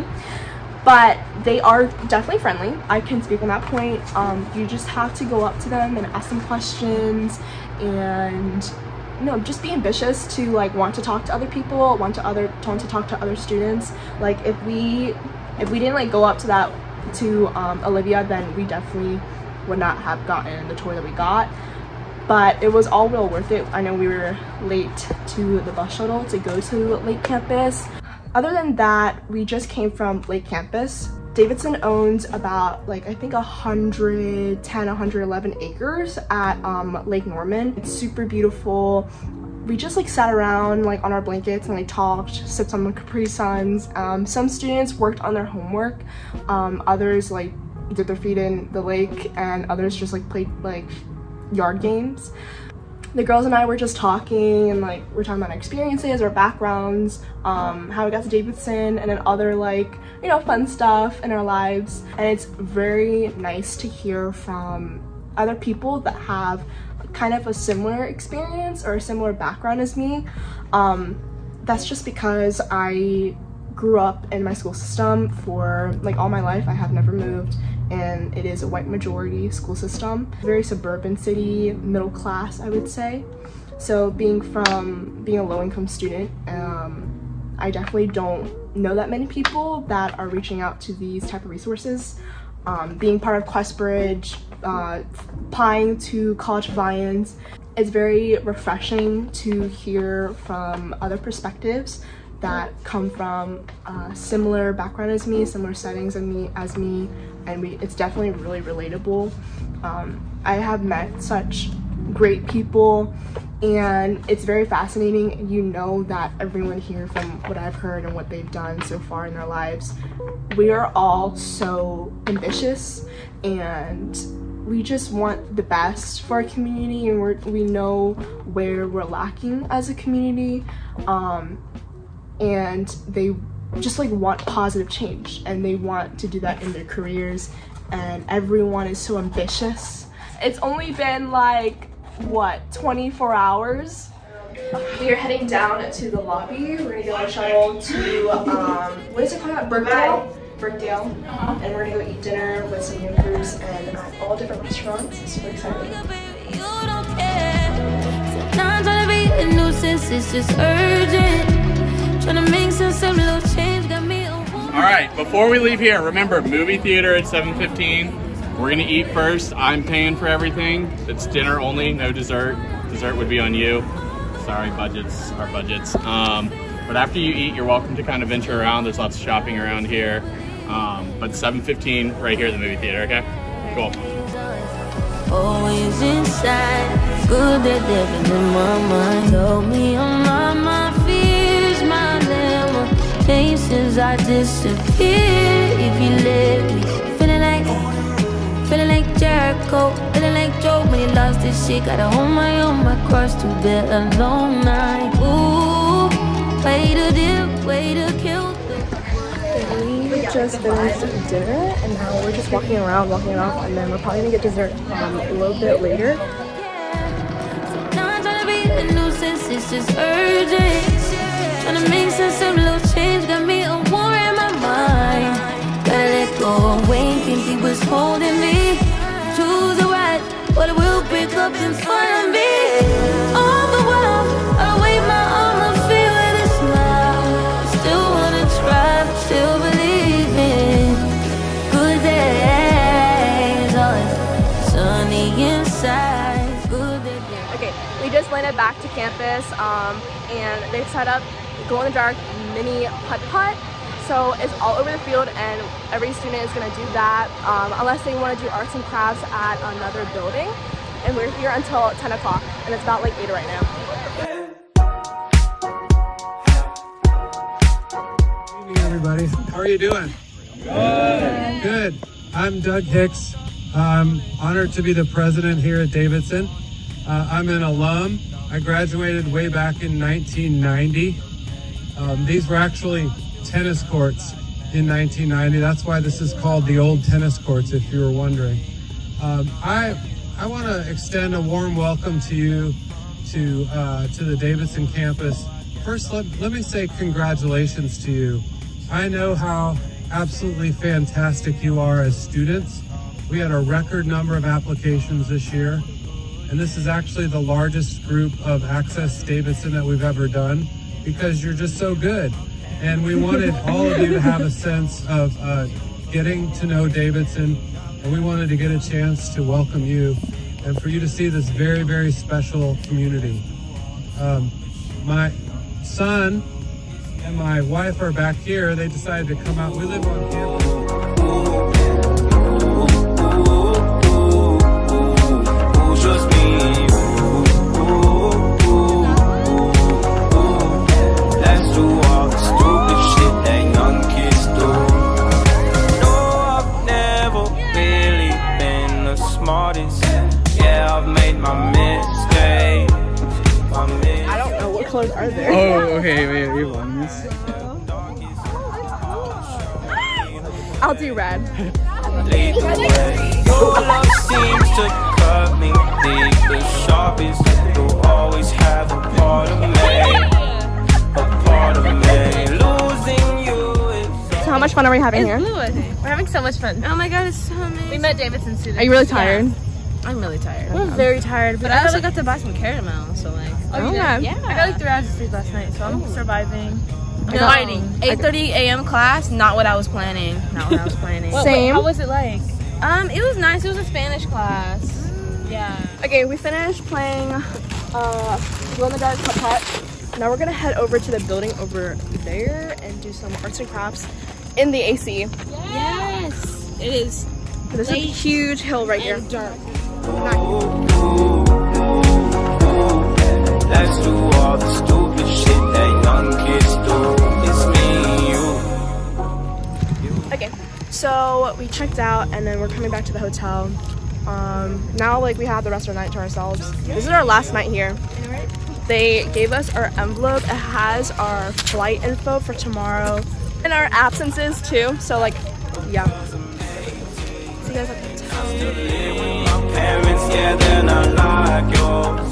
but they are definitely friendly. I can speak on that point. Um, you just have to go up to them and ask them questions and, you know, just be ambitious to like want to talk to other people, want to other want to talk to other students. Like if we if we didn't like go up to that to um, Olivia, then we definitely would not have gotten the tour that we got. But it was all real worth it. I know we were late to the bus shuttle to go to Lake Campus. Other than that, we just came from Lake Campus. Davidson owns about like I think one hundred ten, one hundred eleven acres at um, Lake Norman. It's super beautiful. We just like sat around like on our blankets and like talked, sipped some Capri Suns. Um, some students worked on their homework. Um, others like did their feet in the lake, and others just like played like yard games. The girls and I were just talking and like we're talking about our experiences, our backgrounds, um, how we got to Davidson, and then other like, you know, fun stuff in our lives. And it's very nice to hear from other people that have kind of a similar experience or a similar background as me. Um, that's just because I grew up in my school system for like all my life. I have never moved, and it is a white majority school system. Very suburban city, middle class, I would say. So being from, being a low-income student, um, I definitely don't know that many people that are reaching out to these type of resources. Um, being part of Questbridge, uh, applying to College of Vians, it's very refreshing to hear from other perspectives that come from uh, similar background as me, similar settings as me, as me, and we, it's definitely really relatable. Um, I have met such great people, and it's very fascinating. You know that everyone here, from what I've heard and what they've done so far in their lives, we are all so ambitious, and we just want the best for our community, and we're, we know where we're lacking as a community. Um, and they just like want positive change, and they want to do that in their careers, and everyone is so ambitious. It's only been like what, twenty-four hours. We are heading down to the lobby. We're gonna get on a shuttle to um what is it called? Birkdale? Birkdale. Uh-huh. And we're gonna go eat dinner with some young groups and at all different restaurants. It's super exciting. Not trying to be a nuisance, it's just urgent. Trying to make some some little change, got me. All right, before we leave here, remember movie theater at seven fifteen. We're gonna eat first. I'm paying for everything. It's dinner only, no dessert. Dessert would be on you. Sorry, budgets are budgets. Um, but after you eat, you're welcome to kind of venture around. There's lots of shopping around here. Um, but seven fifteen right here at the movie theater, okay? Cool. Always inside, good that devil in my mind. Told me I'm on my fears, my limitations. I disappear if you let me. Feeling like, feeling like Jericho, feeling like Joe when he lost his shit. Gotta hold my own, my cross to bear a long night. Ooh, way to dip, way to kill. We just finished dinner, and now we're just walking around, walking around, and then we're probably gonna get dessert um, a little bit later. Now I'm trying to be a nuisance, it's just urgent. Trying to make sense of little change, got me a war in my mind. Gotta let go of Wayne, think he was holding me. Choose the right, but it will pick up in front of me. All the while, I wave my arm and feel with a smile. Still wanna try, but still believe in good days. Oh, sunny inside, good days. Okay, we just landed back to campus, um, and they set up glow-in-the-dark mini putt-putt. So it's all over the field, and every student is going to do that um, unless they want to do arts and crafts at another building. And we're here until ten o'clock, and it's about like eight right now. Good evening, everybody. How are you doing? Good. Good. I'm Doug Hicks. I'm honored to be the president here at Davidson. Uh, I'm an alum. I graduated way back in nineteen ninety. Um, these were actually tennis courts in nineteen ninety. That's why this is called the old tennis courts, if you were wondering. Um, I I want to extend a warm welcome to you to uh, to the Davidson campus. First, let, let me say congratulations to you. I know how absolutely fantastic you are as students. We had a record number of applications this year, and this is actually the largest group of Access Davidson that we've ever done because you're just so good. And we wanted all of you to have a sense of uh, getting to know Davidson, and we wanted to get a chance to welcome you and for you to see this very, very special community. Um, my son and my wife are back here. They decided to come out. We live on campus. Are there? Oh, okay, wait, you won this. I'll do red. So how much fun are we having it's here? Blue, I think. We're having so much fun. Oh my god, it's so amazing. We met Davidson students. Are you really tired? Yeah. I'm really tired. We're very tired. But I also got to buy some caramel, so like. Oh, you did? Yeah. I got like three hours of sleep last night, so I'm surviving. I'm fighting. eight thirty a m class, not what I was planning. Not what I was planning. Same. Wait, how was it like? Um, it was nice. It was a Spanish class. Mm. Yeah. Okay, we finished playing uh, glow in the dark putt. Now we're gonna head over to the building over there and do some arts and crafts in the A C. Yes. It is. There's a huge hill right here. Dark. Let's do all the stupid shit that young kids do. It's me and you. Okay, so we checked out and then we're coming back to the hotel. Um, now like we have the rest of the night to ourselves. This is our last night here. They gave us our envelope. It has our flight info for tomorrow and our absences too. So like, yeah. See you guys at the hotel. Parents, yeah, they're not like yours.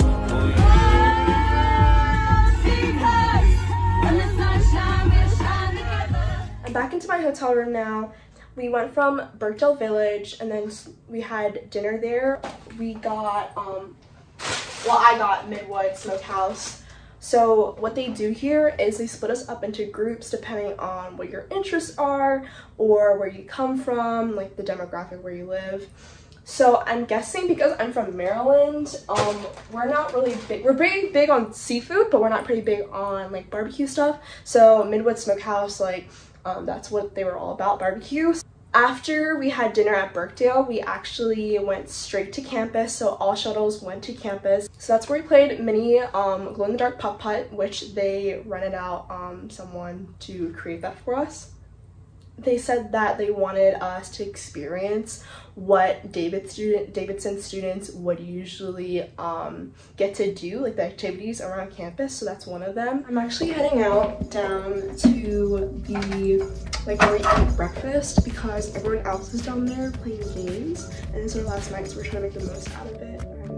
I'm back into my hotel room now. We went from Birkdale Village and then we had dinner there. We got, um, well, I got Midwood Smokehouse. So what they do here is they split us up into groups depending on what your interests are or where you come from, like the demographic where you live. So I'm guessing because I'm from Maryland, um, we're not really big, we're pretty big on seafood, but we're not pretty big on like barbecue stuff. So Midwood Smokehouse, like um, that's what they were all about, barbecue. After we had dinner at Birkdale, we actually went straight to campus. So all shuttles went to campus. So that's where we played mini um, glow in the dark putt putt, which they rented out um, someone to create that for us. They said that they wanted us to experience what David student, Davidson students would usually um, get to do, like the activities around campus, so that's one of them. I'm actually heading out down to the, like where we eat breakfast because everyone else is down there playing games, and it's our last night, so we're trying to make the most out of it.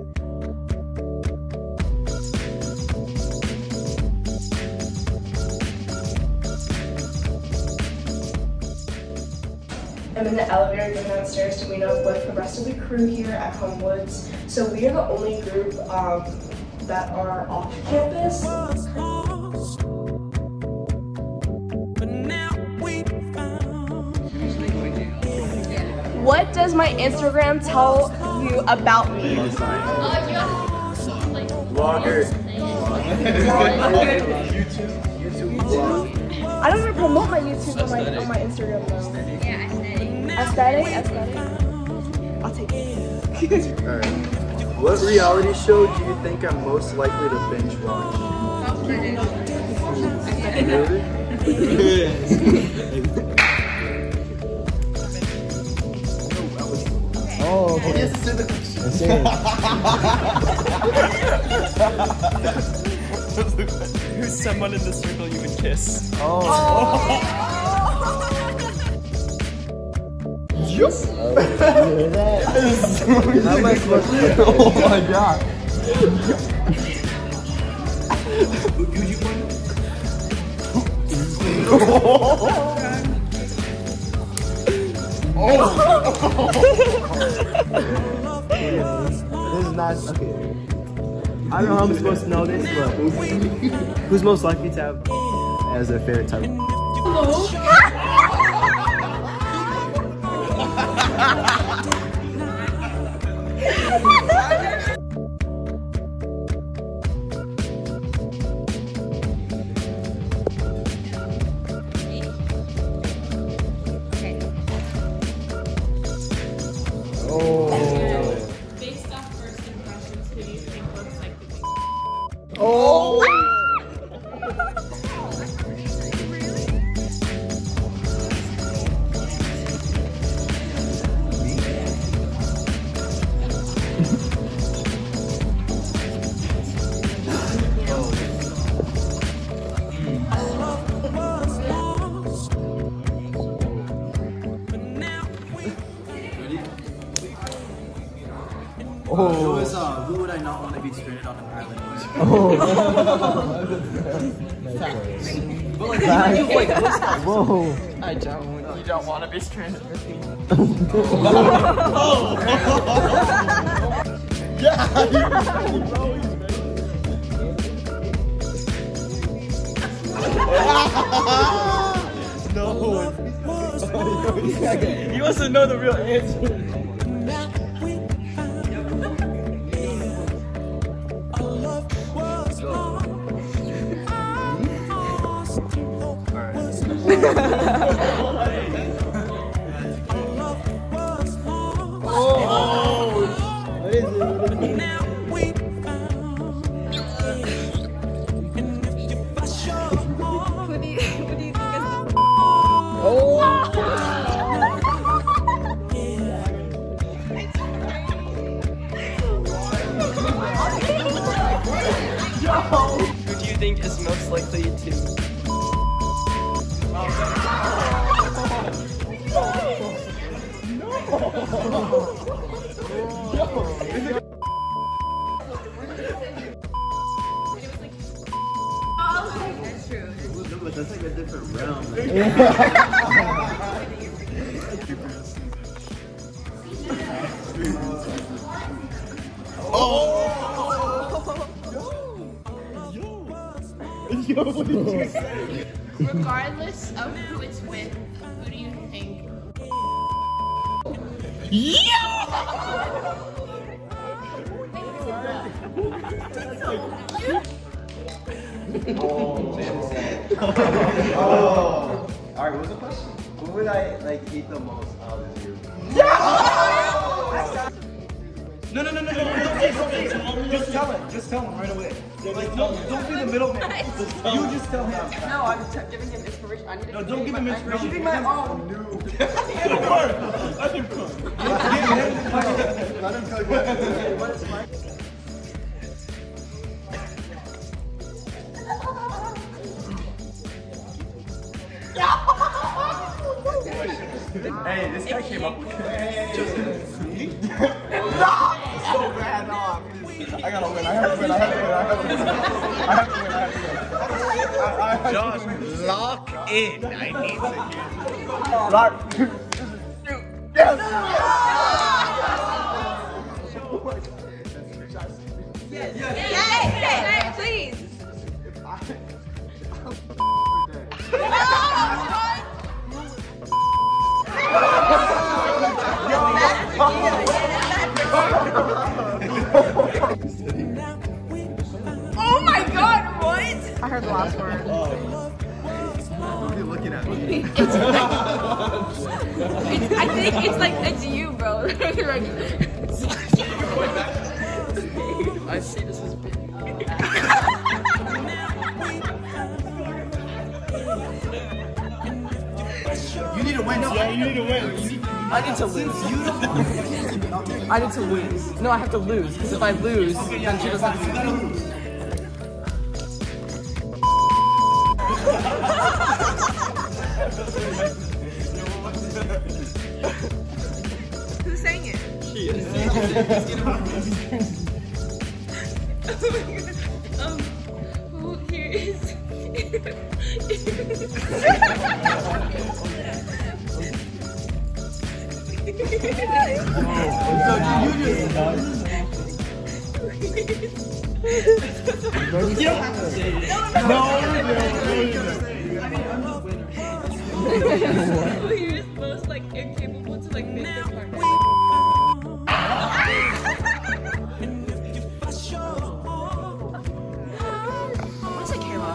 I'm in the elevator going downstairs to meet up with the rest of the crew here at Homewoods. So we are the only group um, that are off campus. What does my Instagram tell you about me? Vlogger. YouTube. YouTube. I don't even promote my YouTube on my, on my Instagram though. Yeah, Aesthetic? Aesthetic? I'll take it. Alright. What reality show do you think I'm most likely to binge watch? Oh, okay. Yes, Who's someone in the circle you would kiss? Oh. Yes. Oh, you hear that? How am I supposed to? Oh my god. Who'd you point? Oh. This is not okay. I don't know how I'm supposed to know this, but who's most likely to have as their favorite type? Based off first impressions, who do you think looks like the Oh! Oh. Who is uh? Who would I not want to be stranded on an island with? Oh. But like, Facts. You like, what's that? Whoa. I don't. You don't want to be stranded with me. Oh. Yeah. No. He wants to know the real answer. Who do you think is most likely to? That's true. But that's like a different realm. Oh! Yo, what did you say? Regardless of who it's with, who do you think? Oh. Alright, what was the question? Who would I like eat the most out of this group? No, no, no, no, no, don't say something. Just tell him. Just tell him right away. Like, don't, don't be the middleman. You just tell him. No, I'm giving him inspiration. I need to No, don't give him inspiration. Give my own. Let him cook. Let him cook. Let him cook. What is my... Hey, this guy came up with it. No! So bad, no. I gotta win, I have to win, I have to win, I have to win. I have to win, I have to win. Josh, lock in. I need to hear. Lock. Yes! Yes, yes, yes, please. Oh my god, what? I heard the last word. What are you looking at me? It's like, it's, I think it's like, it's you, bro. You're like, I see this as big. You need to win. Yeah, you need to win. I need to lose. You don't want to I need to lose. No, I have to lose, because if I lose, then she doesn't have to lose. Who's saying it? She is. um, who here is... You don't have to say it. No, no, no, Who here is most like incapable to like make their partner? What's it, Kayla?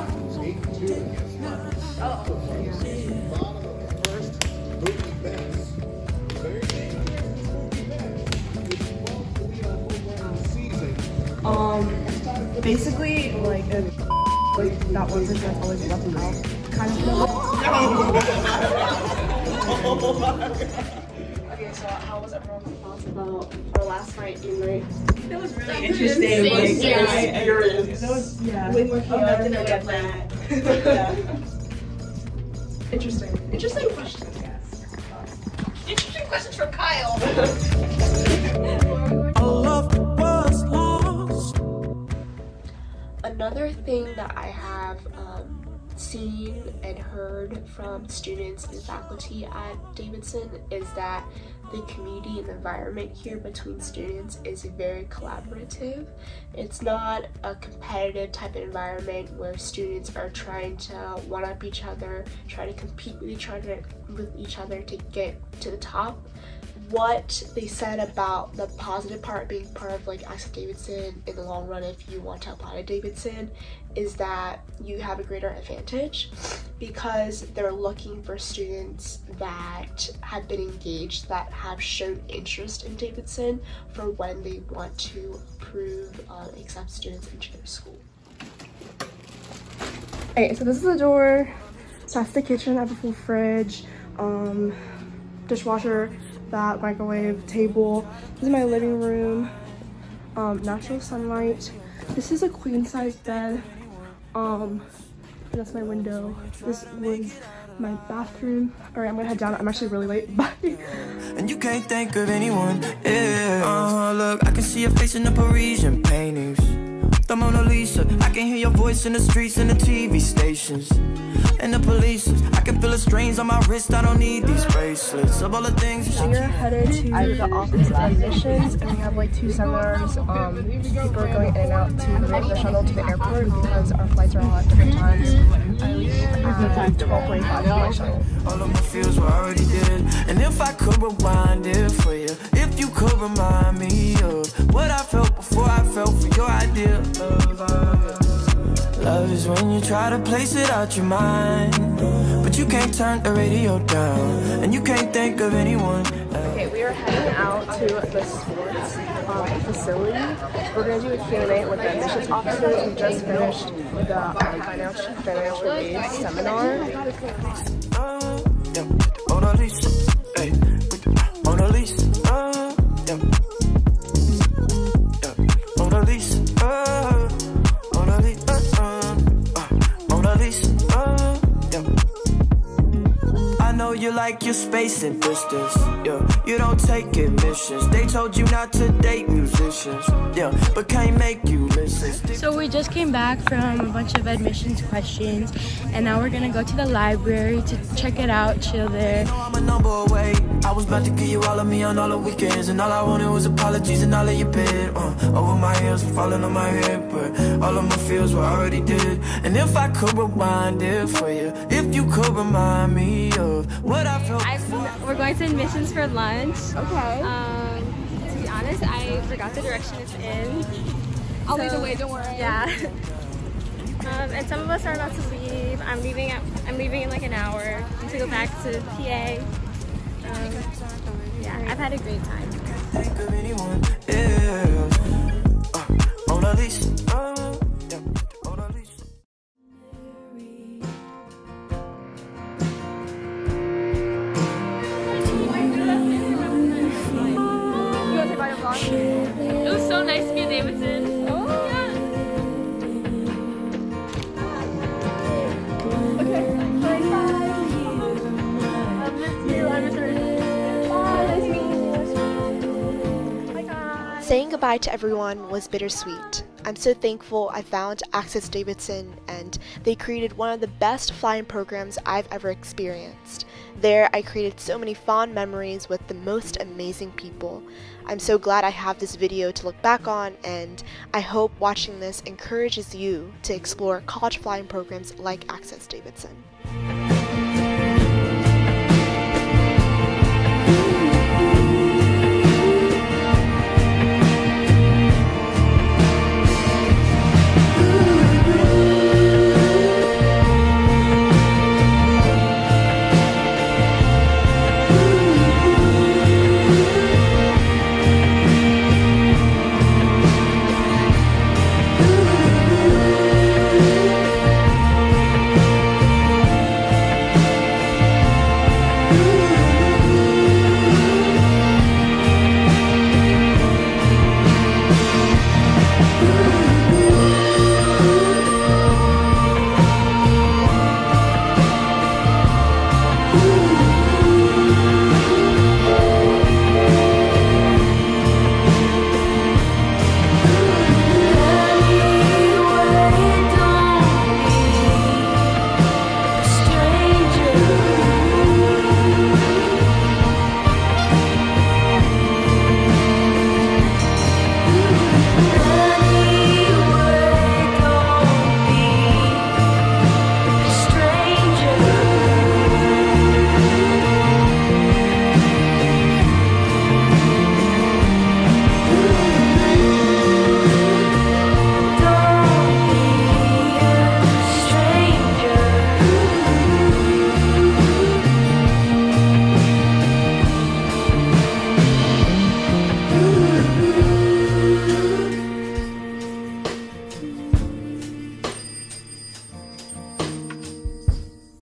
Um, basically, like, if like, that one person that's always left out, kind of feel Okay, so how was everyone's thoughts about our last night game night? That was really interesting. Like, Yeah. experience. That was, yeah. Way more chaotic than I got that. Interesting. Interesting questions, yes. Interesting questions from Kyle. Another thing that I have um, seen and heard from students and faculty at Davidson is that the community and the environment here between students is very collaborative. It's not a competitive type of environment where students are trying to one-up each other, try to compete with each other, with each other to get to the top. What they said about the positive part being part of like Access Davidson in the long run, if you want to apply to Davidson, is that you have a greater advantage because they're looking for students that have been engaged, that have shown interest in Davidson for when they want to approve, uh, accept students into their school. Okay, so this is the door. That's the kitchen. I have a full fridge, um, dishwasher, that microwave, table. This is my living room. Um, natural sunlight. This is a queen size bed. Um, that's my window. This was my bathroom. All right, I'm gonna head down. I'm actually really late. Bye. And you can't think of anyone else. Uh, look, I can see your face in the Parisian paintings. The Mona Lisa, I can hear your voice in the streets and the T V stations. And the police, I can feel the strains on my wrist. I don't need these bracelets of all the things. We are headed to the office of admissions, and we have like two seminars. Um, people are going in and out to the shuttle to the airport because our flights are all at different times. I leave at twelve forty-five for my shuttle. All of my feels were already dead. And if I could rewind it for you, if you could remind me of what I felt before I felt for your idea of love. Love is when you try to place it out your mind, but you can't turn the radio down, and you can't think of anyone else. Okay, we are heading out to the sports um, facility. We're going to do a Q and A with the admissions officers. We just finished the um, financial, financial aid seminar. Mona Lisa, hey, Mona Lisa, uh, yeah. Yeah. Mona Lisa, uh, Mona Lisa, uh, uh, Mona Lisa, uh, yeah. I know you like your space and distance, yeah. You don't take admissions. They told you not to date musicians, yeah, but can't make you listen. So we just came back from a bunch of admissions questions, and now we're gonna go to the library to check it out, chill there. I'm a number away. I was about to give you all of me on all the weekends, and all I wanted was apologies and all of your bed. Uh, over my heels and falling on my head, but all of my feels were already dead. And if I could rewind it for you, if you could remind me of what I felt. I, we're going to admissions for lunch. Okay. Um, to be honest, I forgot the direction it's in. I'll so, lead the way. Don't worry. Yeah. Um, and some of us are about to leave. I'm leaving. At, I'm leaving in like an hour to go back to P A. Um, yeah, I've had a great time. Think of anyone else. Uh, Mona Lisa. Uh, yeah. Mona Lisa. You want to take my vlog? Saying goodbye to everyone was bittersweet. I'm so thankful I found Access Davidson, and they created one of the best flying programs I've ever experienced. There, I created so many fond memories with the most amazing people. I'm so glad I have this video to look back on, and I hope watching this encourages you to explore college flying programs like Access Davidson.